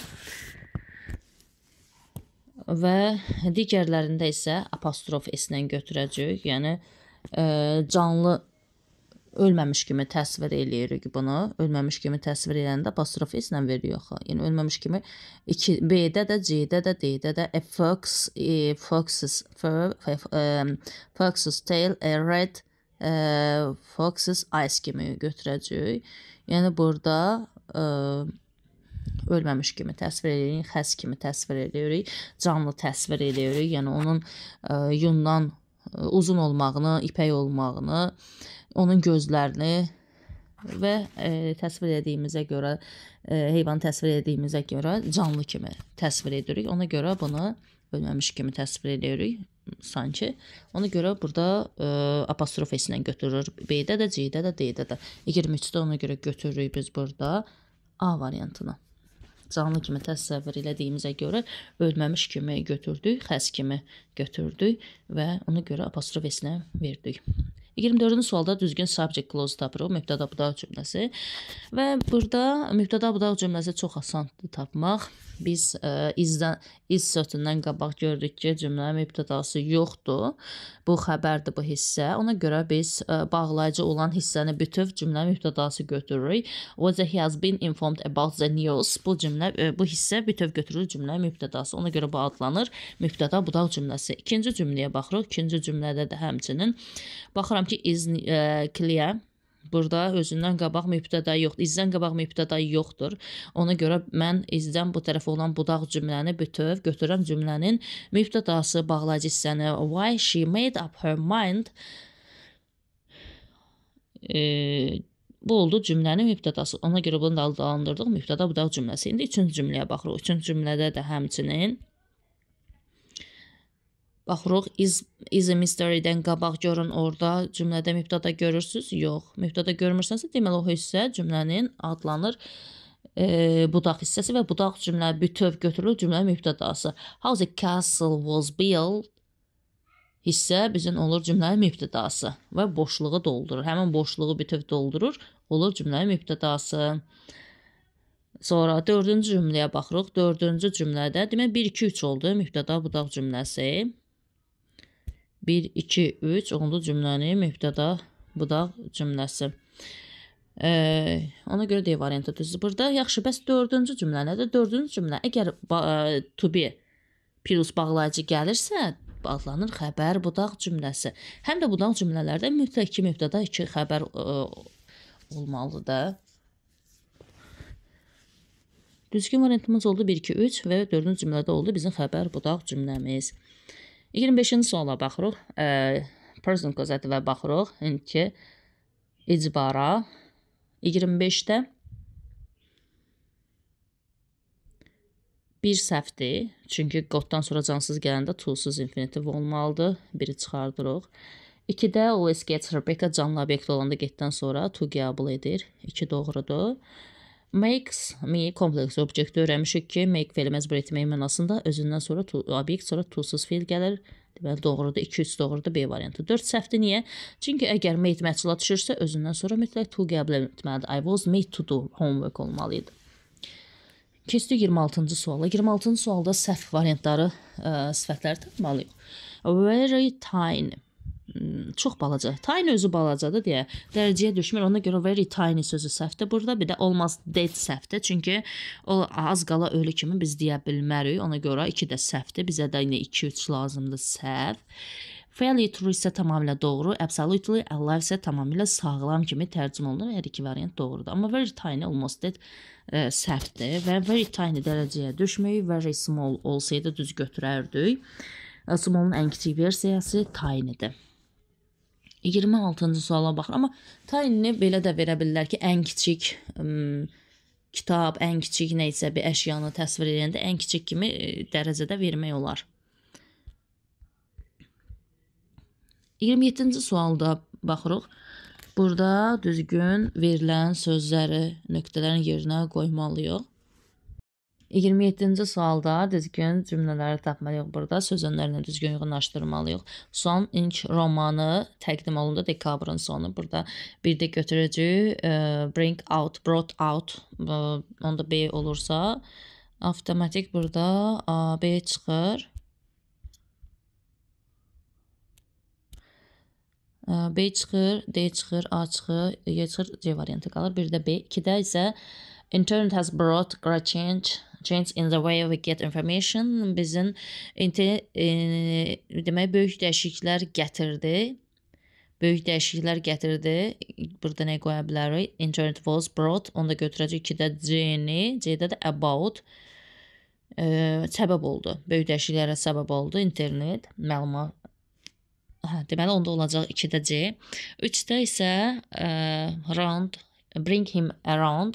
Və digərlərində isə apostrof S-lə götürəcəyik. Yəni, e, canlı ölməmiş kimi təsvir eləyirik bunu. Ölməmiş kimi təsvir eləyəndə apostrof S-lə veririk. Yəni, ölməmiş kimi B-də də, C-də də, D-də də a fox, a fox's fur, a fox's tail, a red, a fox's eyes kimi götürəcəyik. Yəni, burada ə, ölməmiş kimi təsvir edirik, xəs kimi təsvir edirik, canlı təsvir edirik. Yəni, onun ə, yundan ə, uzun olmağını, ipək olmağını, onun gözlərini və e, təsvir edildiyimizə görə, e, heyvan təsvir edildiyimizə görə canlı kimi təsvir edirik. Ona görə bunu ölməmiş kimi təsvir edirik sanki. Ona görə burada e, apostrof S-lə götürür. B-də də, C-də də, D-də də. iyirmi üçdə ona görə götürürük biz burada A variantını. Canlı kimi təsəvvür elədiyimizə görə ölməmiş kimi götürdük, xəs kimi götürdük və ona görə apostrof S-lə verdik. iyirmi dördüncü sualda düzgün subject clause tapırıq, mübtəda budaq cümləsi. Və burada mübtəda budaq cümləsi çox asandır tapmaq. Biz ə, izdən, iz sözündən qabaq gördük ki, cümlənin mübtədası yoxdur. Bu xəbərdir, bu hissə. Ona görə biz ə, bağlayıcı olan hissəni bütöv cümlənin mübtədası götürürük. Whether he has been informed about the news. Bu cümlə, ə, bu hissə bütöv götürülür cümlənin mübtədası. Ona görə bu adlanır mübtəda budaq cümləsi. İkinci cümləyə baxırıq. İkinci cümlədə də həmçinin baxıram ki, is ə, clear. Burada özündən qabaq mübtəda yoxdur. İzdən qabaq mübtəda yoxdur. Ona görə mən izdən bu tərəfə olan budaq cümləni bütöv götürürəm cümlənin mübtədası, bağlayıcı hissəni. Why she made up her mind. E, bu oldu cümlənin mübtədası. Ona görə bunu da adlandırdıq mübtəda budaq cümləsi. İndi üçüncü cümləyə baxırıq. Üçüncü cümlədə də həmçinin baxırıq, is, is a mystery-dən qabaq görün orada cümlədə mübtəda görürsünüz? Yox. Mübtəda görmürsənsə, deməli o hissə cümlənin adlanır e, budaq hissəsi və budaq cümlə bütöv götürülür cümlənin mübtədası. How the castle was built hissə bizim olur cümlənin mübtədası və boşluğu doldurur. Həmin boşluğu bütöv doldurur, olur cümlənin mübtədası. Sonra dördüncü cümləyə baxırıq. Dördüncü cümlədə demək bir, iki, üç oldu mübtəda budaq cümləsi. bir, iki, üç oldu cümlənin mübtəda budaq cümləsi. Ee, ona görə D variantı düzdür. Burada yaxşı, bəs dördüncü cümlə nədir? Dördüncü cümlə əgər to be plus bağlayıcı gəlirsə, adlanır xəbər budaq cümləsi. Həm də budaq cümlələrdə mütləq iki mübtəda, iki xəbər ə, olmalıdır. Düzgün variantımız oldu bir, iki, üç və dördüncü cümlədə oldu bizim xəbər budaq cümləmiz. iyirmi beşinci suala baxırıq. E, person qozətivə baxırıq. İnki icbara. iyirmi beşdə bir səhvdir. Çünki qoddan sonra cansız gələndə to'suz infinitiv olmalıdır. Biri çıxardırıq. ikidə always gets Rebecca canlı obyekt olanda getdən sonra to qəbul edir. iki doğrudur. Makes me kompleks obyekti öyrənmişik ki, make fe'li məcbur etmək mənasında özündən sonra to, obyekt, sonra to'suz fe'l gəlir. Deməli doğrudur. iki, üç doğrudur. B variantı. dörd səhvdir. Niyə? Çünki əgər made məhsula düşürsə özündən sonra mütləq to qəbul etməlidir. I was made to do homework olmalıydı. Keçdik iyirmi altıncı suala. iyirmi altıncı sualda səhv variantları, ə, sifətləri tapmalıyıq. Very tiny. Çox balaca. Tiny özü balacadır deyə dərəcəyə düşmür. Ona görə very tiny sözü səhvdir burada. Bir də almost dead səhvdir. Çünki o az qala ölü kimi biz deyə bilmərik. Ona görə iki də səhvdir. Bizə də yine iki, üç lazımdır səhv. Fairly true isə tamamilə doğru. Absolutely alive isə tamamilə sağlam kimi tərcümə olunur. Hər iki variant doğrudur. Amma very tiny, almost dead ə, səhvdir və very tiny dərəcəyə düşməyib. Very small olsaydı düz götürərdik. Small'un ən kiçik versiyası Tiny'dir. iyirmi altıncı suala baxır. Amma Tiny'ni belə də verə bilirlər ki, ən kiçik ım, kitab, ən kiçik neysə bir əşyanı təsvir edəndə ən kiçik kimi dərəcədə vermək olar. iyirmi yeddinci sualda baxırıq. Burada düzgün verilən sözləri nöqtələrin yerinə qoymalıyıq. iyirmi yeddinci sualda düzgün cümlələri tapmalıyıq. Burada söz önlərini düzgün uyğunlaşdırmalıyıq. Son ilk romanı təqdim olundu dekabrın sonu. Burada bir də götürücü bring out, brought out, onda B olursa avtomatik burada B çıxır. B çıxır, D çıxır, A çıxır, Y çıxır, C variantı qalır. Bir də B. ikidə isə internet has brought great change, change in the way we get information. Bizim internet e, demək böyük dəyişikliklər gətirdi. Böyük dəyişikliklər gətirdi. Burada nə qoya bilərik? Internet was brought. Onu da götürəcək ikidə C-ni, C-də də about e, səbəb oldu. Böyük dəyişikliklərə səbəb oldu internet, məlumat. Hə, deməli onda olacaq ikidə C. üçdə isə uh, round, bring him around.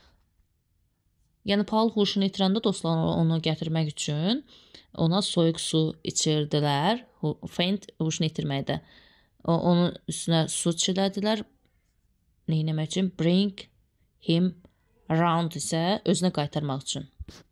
Yəni Paul huşunu itirəndə dostlar onu gətirmək üçün ona soyuq su içirdilər. Faint huşunu itirməkdə. Onun üstünə su çilədilər. Nə etmək üçün? Bring him around isə özünə qaytarmaq üçün.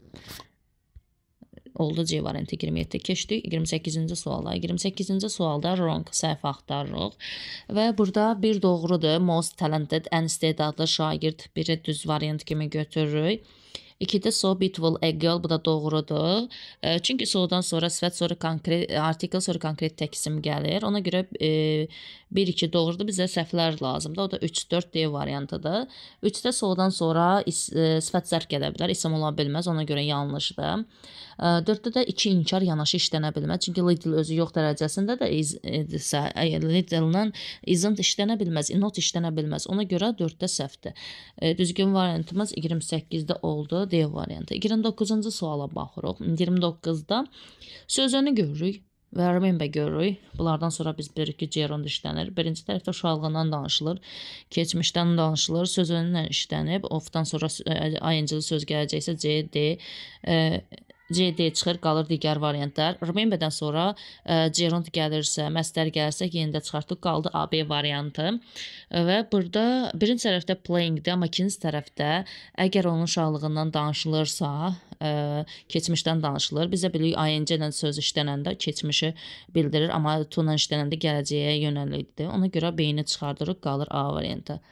Oldu C variantı. iyirmi yeddi keçdik. iyirmi səkkizinci suala. iyirmi səkkizinci sualda wrong səhv axtarırıq. Və burada bir doğrudur. Most talented, ən istedadlı şagird biri düz variant kimi götürürük. ikidə so beautiful a girl, bu da doğrudur. E, çünki so'dan sonra sifət, sonra konkret artikel, sonra konkret təqsim gəlir. Ona görə e, bir iki doğrudur. Bizə səhvlər lazımdır. O da üç dörd D variantıdır. üçdə so'dan sonra is, e, sifət zərf gələ bilər. İsim ola bilməz. Ona görə yanlışdır. dörddə də iki inkar yanaşı işlənə bilməz. Çünki little özü yox dərəcəsində də idirsə, little-dan isn't işlənə bilməz, not işlənə bilməz. Ona görə dörddə səhvdir. E, düzgün variantımız iyirmi səkkizdə oldu. D variantı. iyirmi doqquzuncu suala baxırıq. iyirmi doqquzda sözünü görürük və remember görürük. Bunlardan sonra biz bir iki gerund işlənir. Birinci tərəfdə uşaqlığından danışılır, keçmişdən danışılır, söz önündən işlənib, ofdan sonra ing-li söz gələcəksə C, D, e, C, D çıxır, qalır digər variantlar. Remember-dən sonra e, gerund gəlirsə, məstər gəlirsə, yenində çıxartıq, qaldı A, B variantı. Və burada birinci tərəfdə playing-dir, amma ikinci tərəfdə əgər onun uşaqlığından danışılırsa, e, keçmişdən danışılır. Bizə bilirik ing-lə söz işlənəndə keçmişi bildirir, amma to-la işlənəndə gələcəyə yönəlikdir. Ona görə B-ni çıxardırıq, qalır A variantı.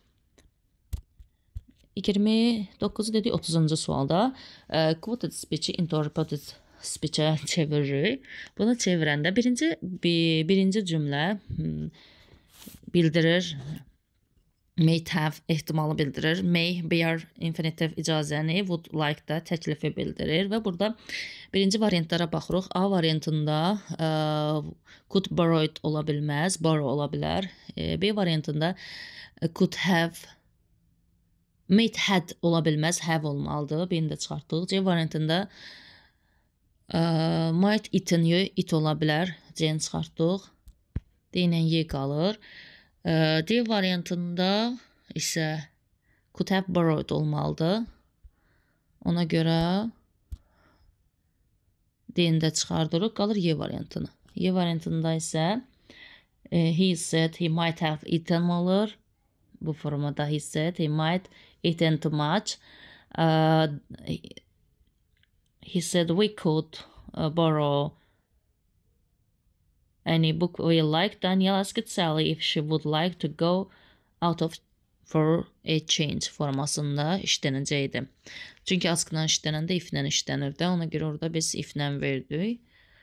iyirmi doqquz dedik, otuzuncu sualda uh, quoted speech-i into reported speech-ə çeviririk. Bunu çevirəndə birinci bir, birinci cümlə hmm, bildirir, may have ehtimalı bildirir, may bear infinitiv icazəni, would like da təklifi bildirir və burada birinci variantlara baxırıq. A variantında uh, could borrowed ola bilməz, borrow ola bilər. E, B variantında uh, could have, might had ola bilməz, have olmalıdır. Birini də çıxartdıq. C variantında uh, might eaten you, it ola bilər. C-ni çıxartdıq. D ilə Y qalır. Uh, D variantında isə could have borrowed olmalıdır. Ona görə D-ni də çıxardırıq. Qalır Y variantını. Y variantında isə uh, he said he might have eaten olur. Bu formada he said he might eaten too much. Uh, he said we could uh, borrow any book we like. Daniel asked Sally if she would like to go out of for a change formasında işlənəcəkdi. Çünki askla işlənəndə if-lə işlənirdi. Ona görə orada biz if-lə verdik.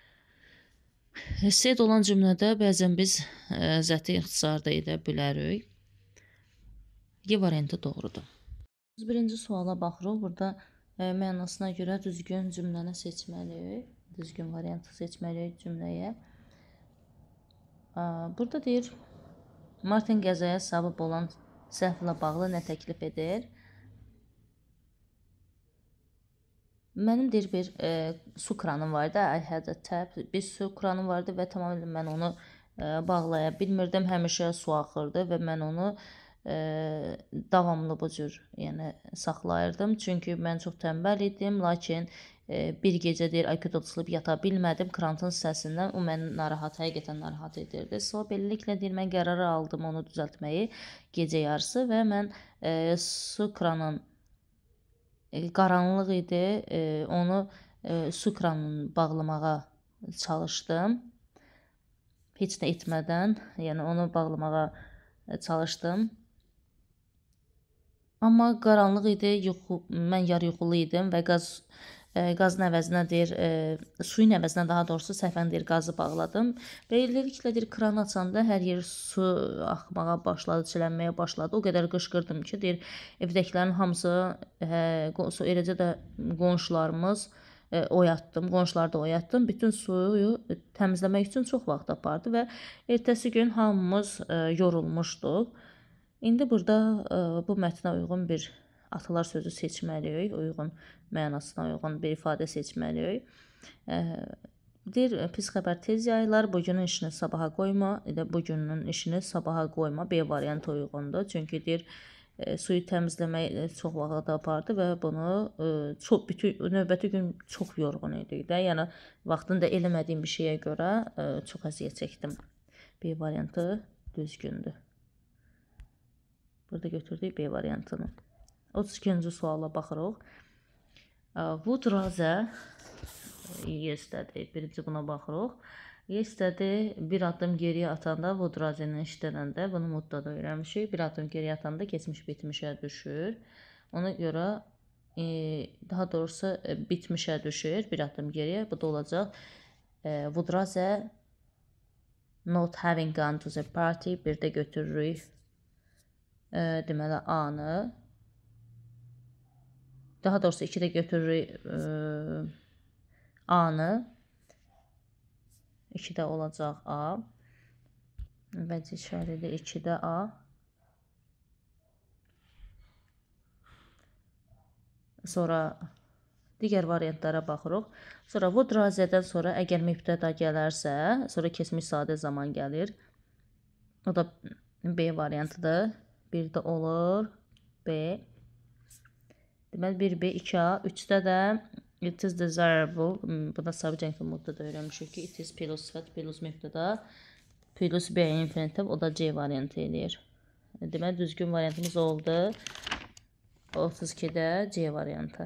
Said olan cümlədə bəzən biz ə, zəti ixtisarda edə bilərik. Y variantı doğrudur. otuz birinci suala baxırıq. Burada e, mənasına görə düzgün cümləni seçməliyik. Düzgün variantı seçməliyik cümləyə. A, burada deyir, Martin qəzaya səbəb olan səhvlə bağlı nə təklif edir? Mənim deyir bir e, su kranım vardı. I had a tap. Bir su kranım vardı və tamamilə mən onu e, bağlaya bilmirdim. Həmişə su axırdı və mən onu e, davamlı bu cür, yəni saxlayırdım. Çünki mən çox tənbəl idim, lakin e, bir gecə deyir ayqut tutulub yata bilmədim krantın səsindən. O məni narahat, həqiqətən narahat edirdi. So beləliklə deyir mən qərarı aldım onu düzəltməyi gecə yarısı və mən e, su kranın qaranlıq idi. E, onu e, su kranını bağlamağa çalışdım. Heç nə etmədən, yəni onu bağlamağa çalışdım. Amma qaranlıq idi, yuxu, mən yarı yuxulu idim və qaz e, qazın əvəzinə deyir, e, suyun əvəzinə daha doğrusu səhvən deyir qazı bağladım. Beləliklə deyir kranı açanda hər yer su axmağa başladı, çilənməyə başladı. O qədər qışqırdım ki, deyir evdəkilərin hamısı, hə, eləcə də qonşularımız e, oyatdım, qonşuları da oyatdım. Bütün suyu təmizləmək üçün çox vaxt apardı və ertəsi gün hamımız e, yorulmuşduq. İndi burada e, bu mətnə uyğun bir atalar sözü seçməliyik, uyğun mənasına uyğun bir ifadə seçməliyik. E, deyir, pis xəbər tez yayılar, bugünün işini sabaha qoyma, elə bugünün işini sabaha qoyma B variantı uyğundur. Çünki deyir, e, suyu təmizləmək çox vaxt apardı və bunu e, çox bütün növbəti gün çox yorğun idik də. Yəni vaxtında eləmədiyim bir şeyə görə e, çox əziyyət çəkdim. B variantı düzgündür. Burada götürdük B variantını. otuz ikinci suala baxırıq. Would rather yes-dədir. Birinci buna baxırıq. Yes-dədir bir addım geriyə atanda would rather-ını işlədəndə bunu modda da öyrənmişik. Bir addım geriyə atanda keçmiş bitmişə düşür. Ona görə e, daha doğrusu e, bitmişə düşür. Bir addım geriyə. Bu da olacaq. E, would rather not having gone to the party. Bir də götürürük. E, deməli A-nı. Daha doğrusu iki də götürürük e, A-nı. iki də olacaq A. Vəcih işarədə iki də A. Sonra digər variantlara baxırıq. Sonra would rather-dən sonra əgər mübtəda gələrsə, sonra keçmiş sadə zaman gəlir. O da B variantıdır. Bir də olur B. Deməli bir B, iki A, üçdə də it is desirable. Bu da subject modda da öyrənmişik ki, it is plus sifət, plus mübtəda, plus B infinitiv, o da C variantı eləyir. Deməli düzgün variantımız oldu. otuz ikidə C variantı.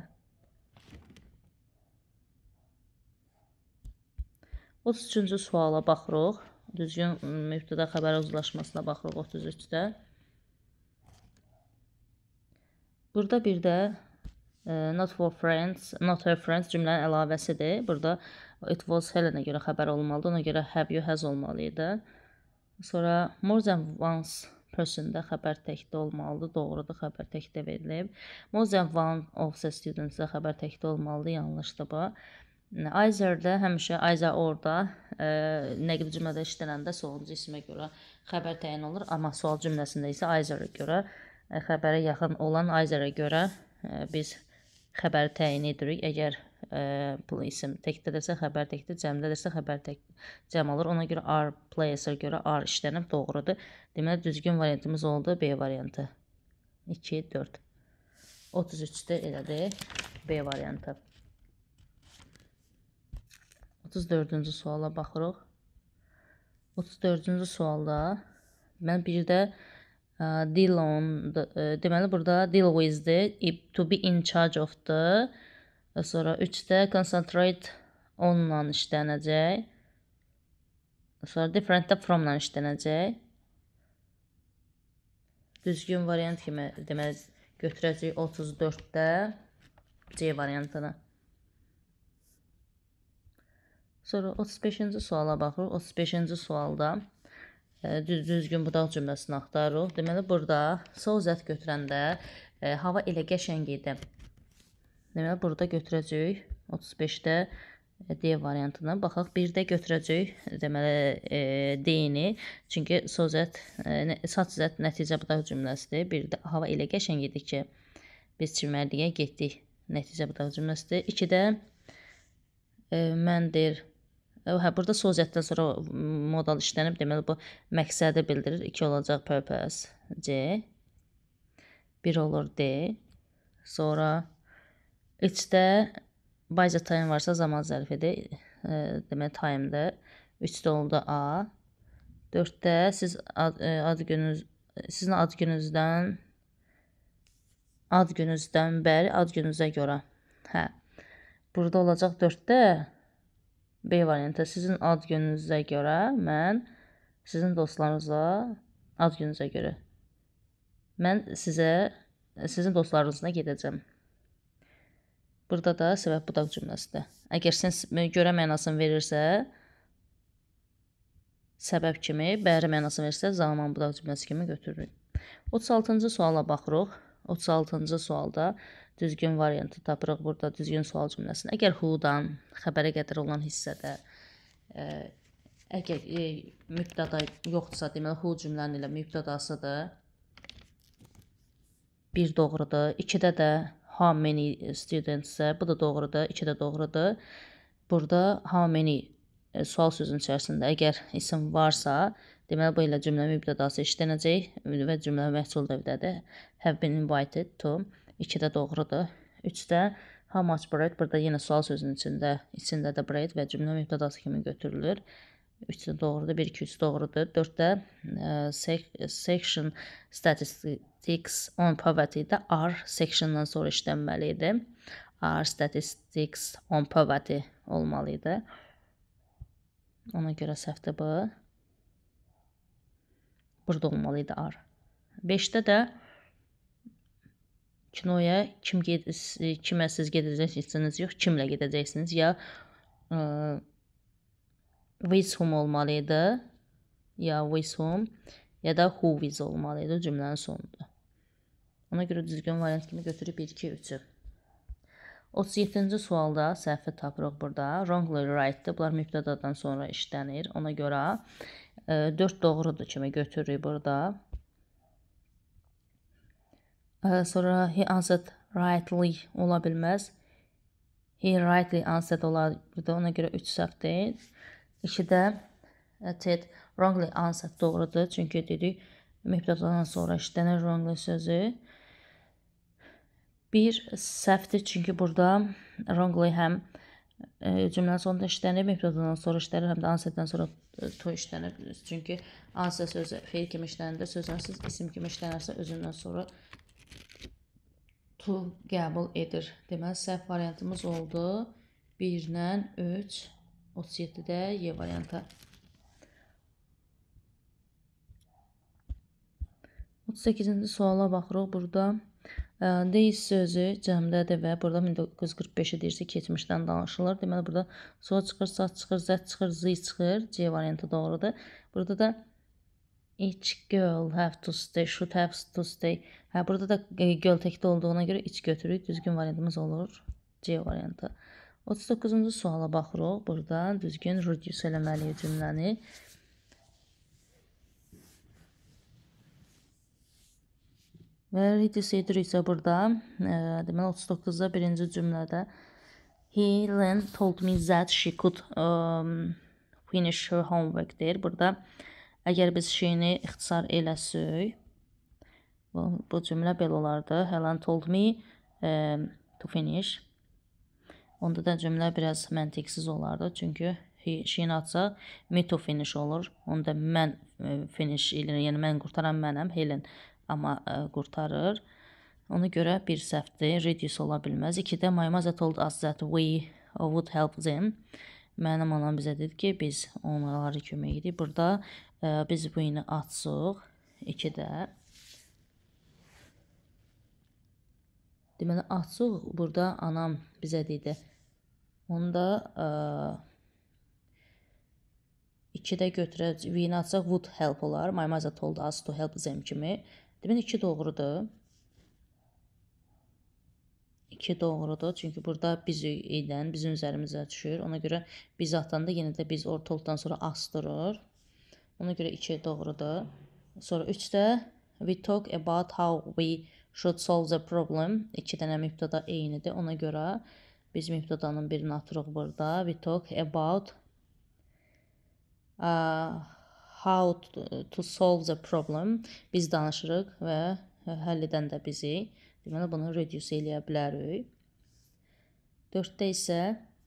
otuz üçüncü suala baxırıq. Düzgün mübtəda xəbər uzlaşmasına baxırıq otuz üçdə. Burada bir də e, not for friends, not her friends cümlənin əlavəsidir. Burada it was Helenə görə xəbər olmalıdır. Ona görə have you has olmalıydı. Sonra more than once person-da xəbər təkdə olmalıdır. Doğrudur, xəbər təkdə verilib. More than one of the students-da xəbər təkdə olmalıdır. Yanlışdır bu. Either-də həmişə either orada e, nəqli cümlədə işlənəndə sonuncu ismə görə xəbər təyin olur. Amma sual cümləsində isə either-ə görə xəbərə yaxın olan either-ə görə e, biz xəbəri təyin edirik. Əgər e, bu isim təkdədirsə xəbər təkdir, cəmdədirsə xəbər tək cəm olur. Ona görə are place-ə görə are işlənib doğrudur. Deməli düzgün variantımız oldu B variantı. iki, dörd. otuz üçdə elədir B variantı. otuz dördüncü suala baxırıq. otuz dördüncü sualda mən bir də Uh, deal on, uh, deməli burada deal with-dir, to be in charge of-dır. Sonra üçdə concentrate on-la işlənəcək. Sonra different-də from-la işlənəcək. Düzgün variant kimi deməli götürəcək otuz dörddə C variantını. Sonra otuz beşinci suala baxırıq. otuz beşinci sualda Düz, düzgün budaq cümləsini axtarırıq. Deməli, burada so zət götürəndə e, hava elə qəşəng idi. Deməli, burada götürəcəyik otuz beşdə D variantını. Baxaq, bir də götürəcəyik deməli e, D-ni. Çünki so zət, e, saç zət nəticə budaq cümləsidir. Bir də hava elə qəşəng idi ki, biz çimərliyə getdik Nəticə budaq cümləsidir. ikidə e, mən deyir. Hə, burada sozətdən sonra modal işlənib. Deməli, bu məqsədi bildirir. iki olacaq purpose. C. bir olur D. Sonra üçdə by the time varsa zaman zərfidir. E, deməli, time'dır. üçdə oldu A. dörddə siz ad, ad gününüz, sizin ad gününüzdən ad gününüzdən bəri ad gününüzə görə. Hə. Burada olacaq dörddə B variantı. Sizin ad gününüzə görə mən sizin dostlarınızla ad gününüzə görə. Mən sizə sizin dostlarınızla gedəcəm. Burada da səbəb budaq cümləsidir. Əgər sən görə mənasını verirsə, səbəb kimi, bəri mənasını verirsə, zaman budaq cümləsi kimi götürürük. otuz altıncı suala baxırıq. otuz altıncı sualda düzgün variantı tapırıq burada düzgün sual cümləsini. Əgər who-dan xəbərə qədər olan hissədə ə, əgər e, mübtəda yoxdursa, deməli who cümlənin ilə mübtədasıdır. bir doğrudur. ikidə də how many students-sə, bu da doğrudur. iki də doğrudur. Burada how many e, sual sözünün içərisində əgər isim varsa, deməli bu ilə cümlə mübtədası işlənəcək və cümlə məhsul dövdədir. Have been invited to. ikidə doğrudur. üçdə how much bread. Burada yenə sual sözünün içində, içində də bread və cümlə mübtədası kimi götürülür. üçdə doğrudur. bir, iki, üç doğrudur. dörddə uh, sec section statistics on poverty-də R sectiondan sonra işlənməli idi. R statistics on poverty olmalı idi. Ona görə səhvdir bu. Burada olmalı idi R. beşdə də kinoya kim kimə siz gedəcəksiniz, yox, kimlə gedəcəksiniz, ya ə, with whom olmalı idi, ya with whom, ya da who with olmalı idi cümlənin sonunda. Ona görə düzgün variant kimi götürüb bir, iki, üçü. otuz yeddinci sualda səhvi tapırıq burada. Wrongly right'dır. Bunlar mübtədadan sonra işlənir. Ona görə ə, dörd doğrudur kimi götürürük burada. Sonra he answered rightly ola bilməz. He rightly answered olar burada. Ona görə üç səhvdir. ikidə Ted wrongly answered doğrudur. Çünki dedik mübtədadan sonra işlənir wrongly sözü. Bir səhvdir. Çünki burada wrongly həm e, cümlənin sonunda işlənir, mübtədadan sonra işlənir, həm də answerdən sonra to işlənir. Çünki answer sözü feil kimi işlənir, sözünsiz isim kimi işlənirsə özündən sonra to qəbul edir. Deməli, səhv variantımız oldu. birlə üç, otuz yeddidə Y variantı. otuz səkkizinci suala baxırıq. Burada Days sözü cəmdədir və burada min doqquz yüz qırx beşi deyirsə keçmişdən danışılır. Deməli, burada so çıxır, sa çıxır, z çıxır, z çıxır. C variantı doğrudur. Burada da each girl have to stay, should have to stay. Hə, burada da girl təkdə olduğuna görə iç götürürük. Düzgün variantımız olur. C variantı. otuz doqquzuncu suala baxırıq. Burada düzgün reduce eləməliyik cümləni. Və reduce ediriksə burada, e, deməli otuz doqquzda birinci cümlədə Helen told me that she could um, finish her homework deyir. Burada əgər biz şeyini ixtisar eləsək, bu, bu cümlə belə olardı. Helen told me um, to finish. Onda da cümlə biraz məntiqsiz olardı. Çünki şeyini atsaq, me to finish olur. Onda mən e, finish eləyirəm, yəni mən qurtaran mənəm, Helen. Amma ə, qurtarır. Ona görə bir səhvdir, reduce ola bilməz. ikidə my mother told us that we would help them. Mənim anam bizə dedi ki, biz onlara kömək edirik. Burada ə, biz bu ini atsıq. ikidə. Deməli, atsıq burada anam bizə dedi. Onda ə, ikidə götürək, we ini atsaq would help olar. My mother told us to help them kimi. Deməli, iki doğrudur. iki doğrudur. Çünki burada biz edən bizim üzərimizə düşür. Ona görə biz atanda yenə də biz ortalıqdan sonra as durur. Ona görə iki doğrudur. Sonra üçdə we talk about how we should solve the problem. İki dənə mübtəda eynidir. Ona görə biz mübtədanın birini atırıq burada. We talk about uh, how to, to solve the problem. Biz danışırıq və həll edən də bizi. Deməli, bunu reduce eləyə bilərik. Dörddə isə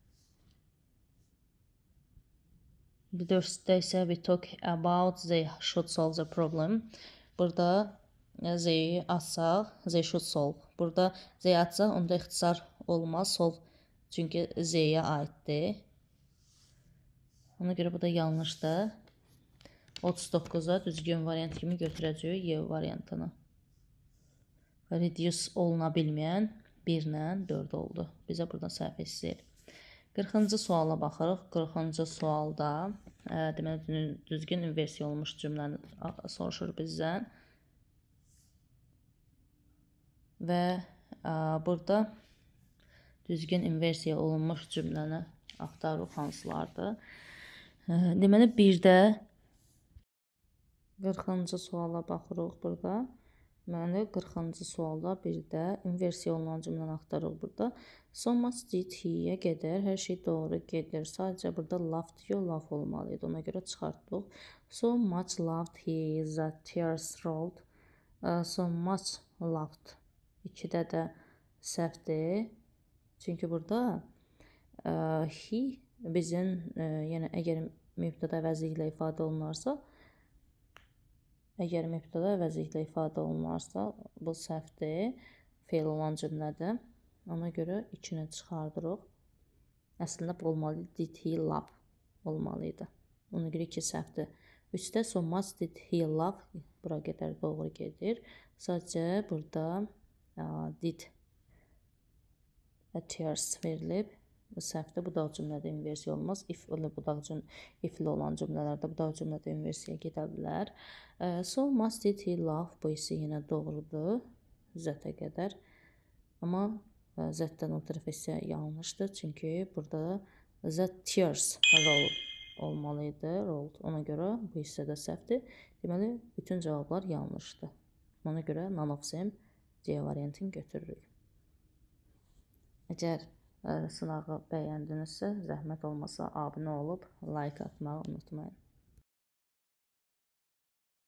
Dörddə isə we talk about they should solve the problem. Burada they atsaq, they should solve. Burada they atsaq, onda ixtisar olmaz, solve. Çünki they-yə aiddir. Ona görə bu da yanlışdır. otuz doqquza düzgün variant kimi götürəcəyik Y variantını. Reduce oluna bilməyən bir ilə dörd oldu. Bizə burada səhv istəyir. qırxıncı suala baxırıq. qırxıncı sualda ə, deməli düzgün inversiya olunmuş cümləni soruşur bizdən. Və ə, burada düzgün inversiya olunmuş cümləni axtarırıq hansılardır. Ə, deməli birdə qırxıncı suala baxırıq burada. Deməli qırxıncı sualda birdə inversiya olunan cümləni axtarırıq burada. So much did he-yə qədər hər şey doğru gedir. Sadəcə burada loved yox, love olmalıydı. Ona görə çıxartdıq. So much loved he that tears rolled. Uh, so much loved. İkidə də səhvdir. Çünki burada uh, he bizim uh, yəni əgər mübtəda əvəzliklə ifadə olunarsa, əgər mübtəda əvəzliklə ifadə olunarsa, bu səhvdir. Feil olan cümlədir. Ona görə ikini çıxardırıq. Əslində bu olmalıydı. Did he love olmalıydı. Ona görə iki səhvdir. Üçdə so much did he love. Bura qədər doğru gedir. Sadəcə burada uh, did tears verilib. Bu səhvdir. Budaq cümlədə inversiya olmaz. If budaq cüm ifli olan cümlələrdə budaq cümlədə inversiya gedə bilər. Uh, so much did he love. Bu isə yenə doğrudur. Z-ə qədər. Amma Z-dən o tərəf isə yanlışdır. Çünki burada Z tears roll olmalıydı. Roll. Ona görə bu hissədə səhvdir. Deməli, bütün cavablar yanlışdır. Ona görə none of them C variantını götürürük. Əgər ə, sınağı bəyəndinizsə, zəhmət olmasa abunə olub like atmağı unutmayın.